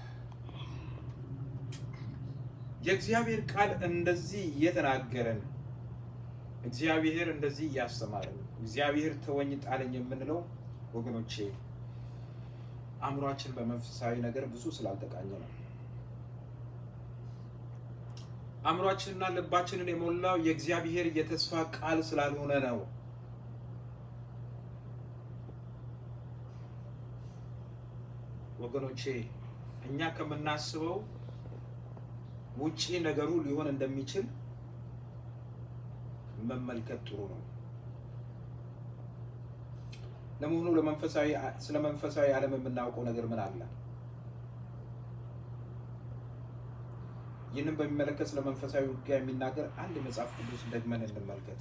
የእግዚአብሔር ቃል እንደዚህ እየተናገረን፣ እግዚአብሔር እንደዚህ እያስተማረን፣ እግዚአብሔር ተወኝ ጣለኝ የምንለው ወገኖቼ አእምሯችን በመንፈሳዊ ነገር ብዙ ስላልተቃኘ ነው። አእምሯችንና ልባችንን የሞላው የእግዚአብሔር የተስፋ ቃል ስላልሆነ ነው። ወገኖቼ እኛ ከምናስበው ውጪ ነገሩ ሊሆን እንደሚችል መመልከት ጥሩ ነው። ለመሆኑ ስለ መንፈሳዊ ዓለም የምናውቀው ነገር ምን አለ? ይህንን በሚመለከት ስለ መንፈሳዊ ውጊያ የሚናገር አንድ መጽሐፍ ቅዱስ ደግመን እንመልከት።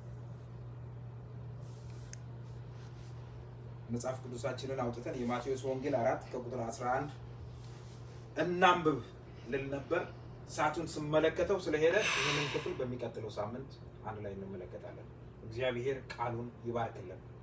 መጽሐፍ ቅዱሳችንን አውጥተን የማቴዎስ ወንጌል 4 ከቁጥር 11 እናንብብ ልል ነበር። ሰዓቱን ስመለከተው ስለሄደ ይህንን ክፍል በሚቀጥለው ሳምንት አንድ ላይ እንመለከታለን። እግዚአብሔር ቃሉን ይባርክልን።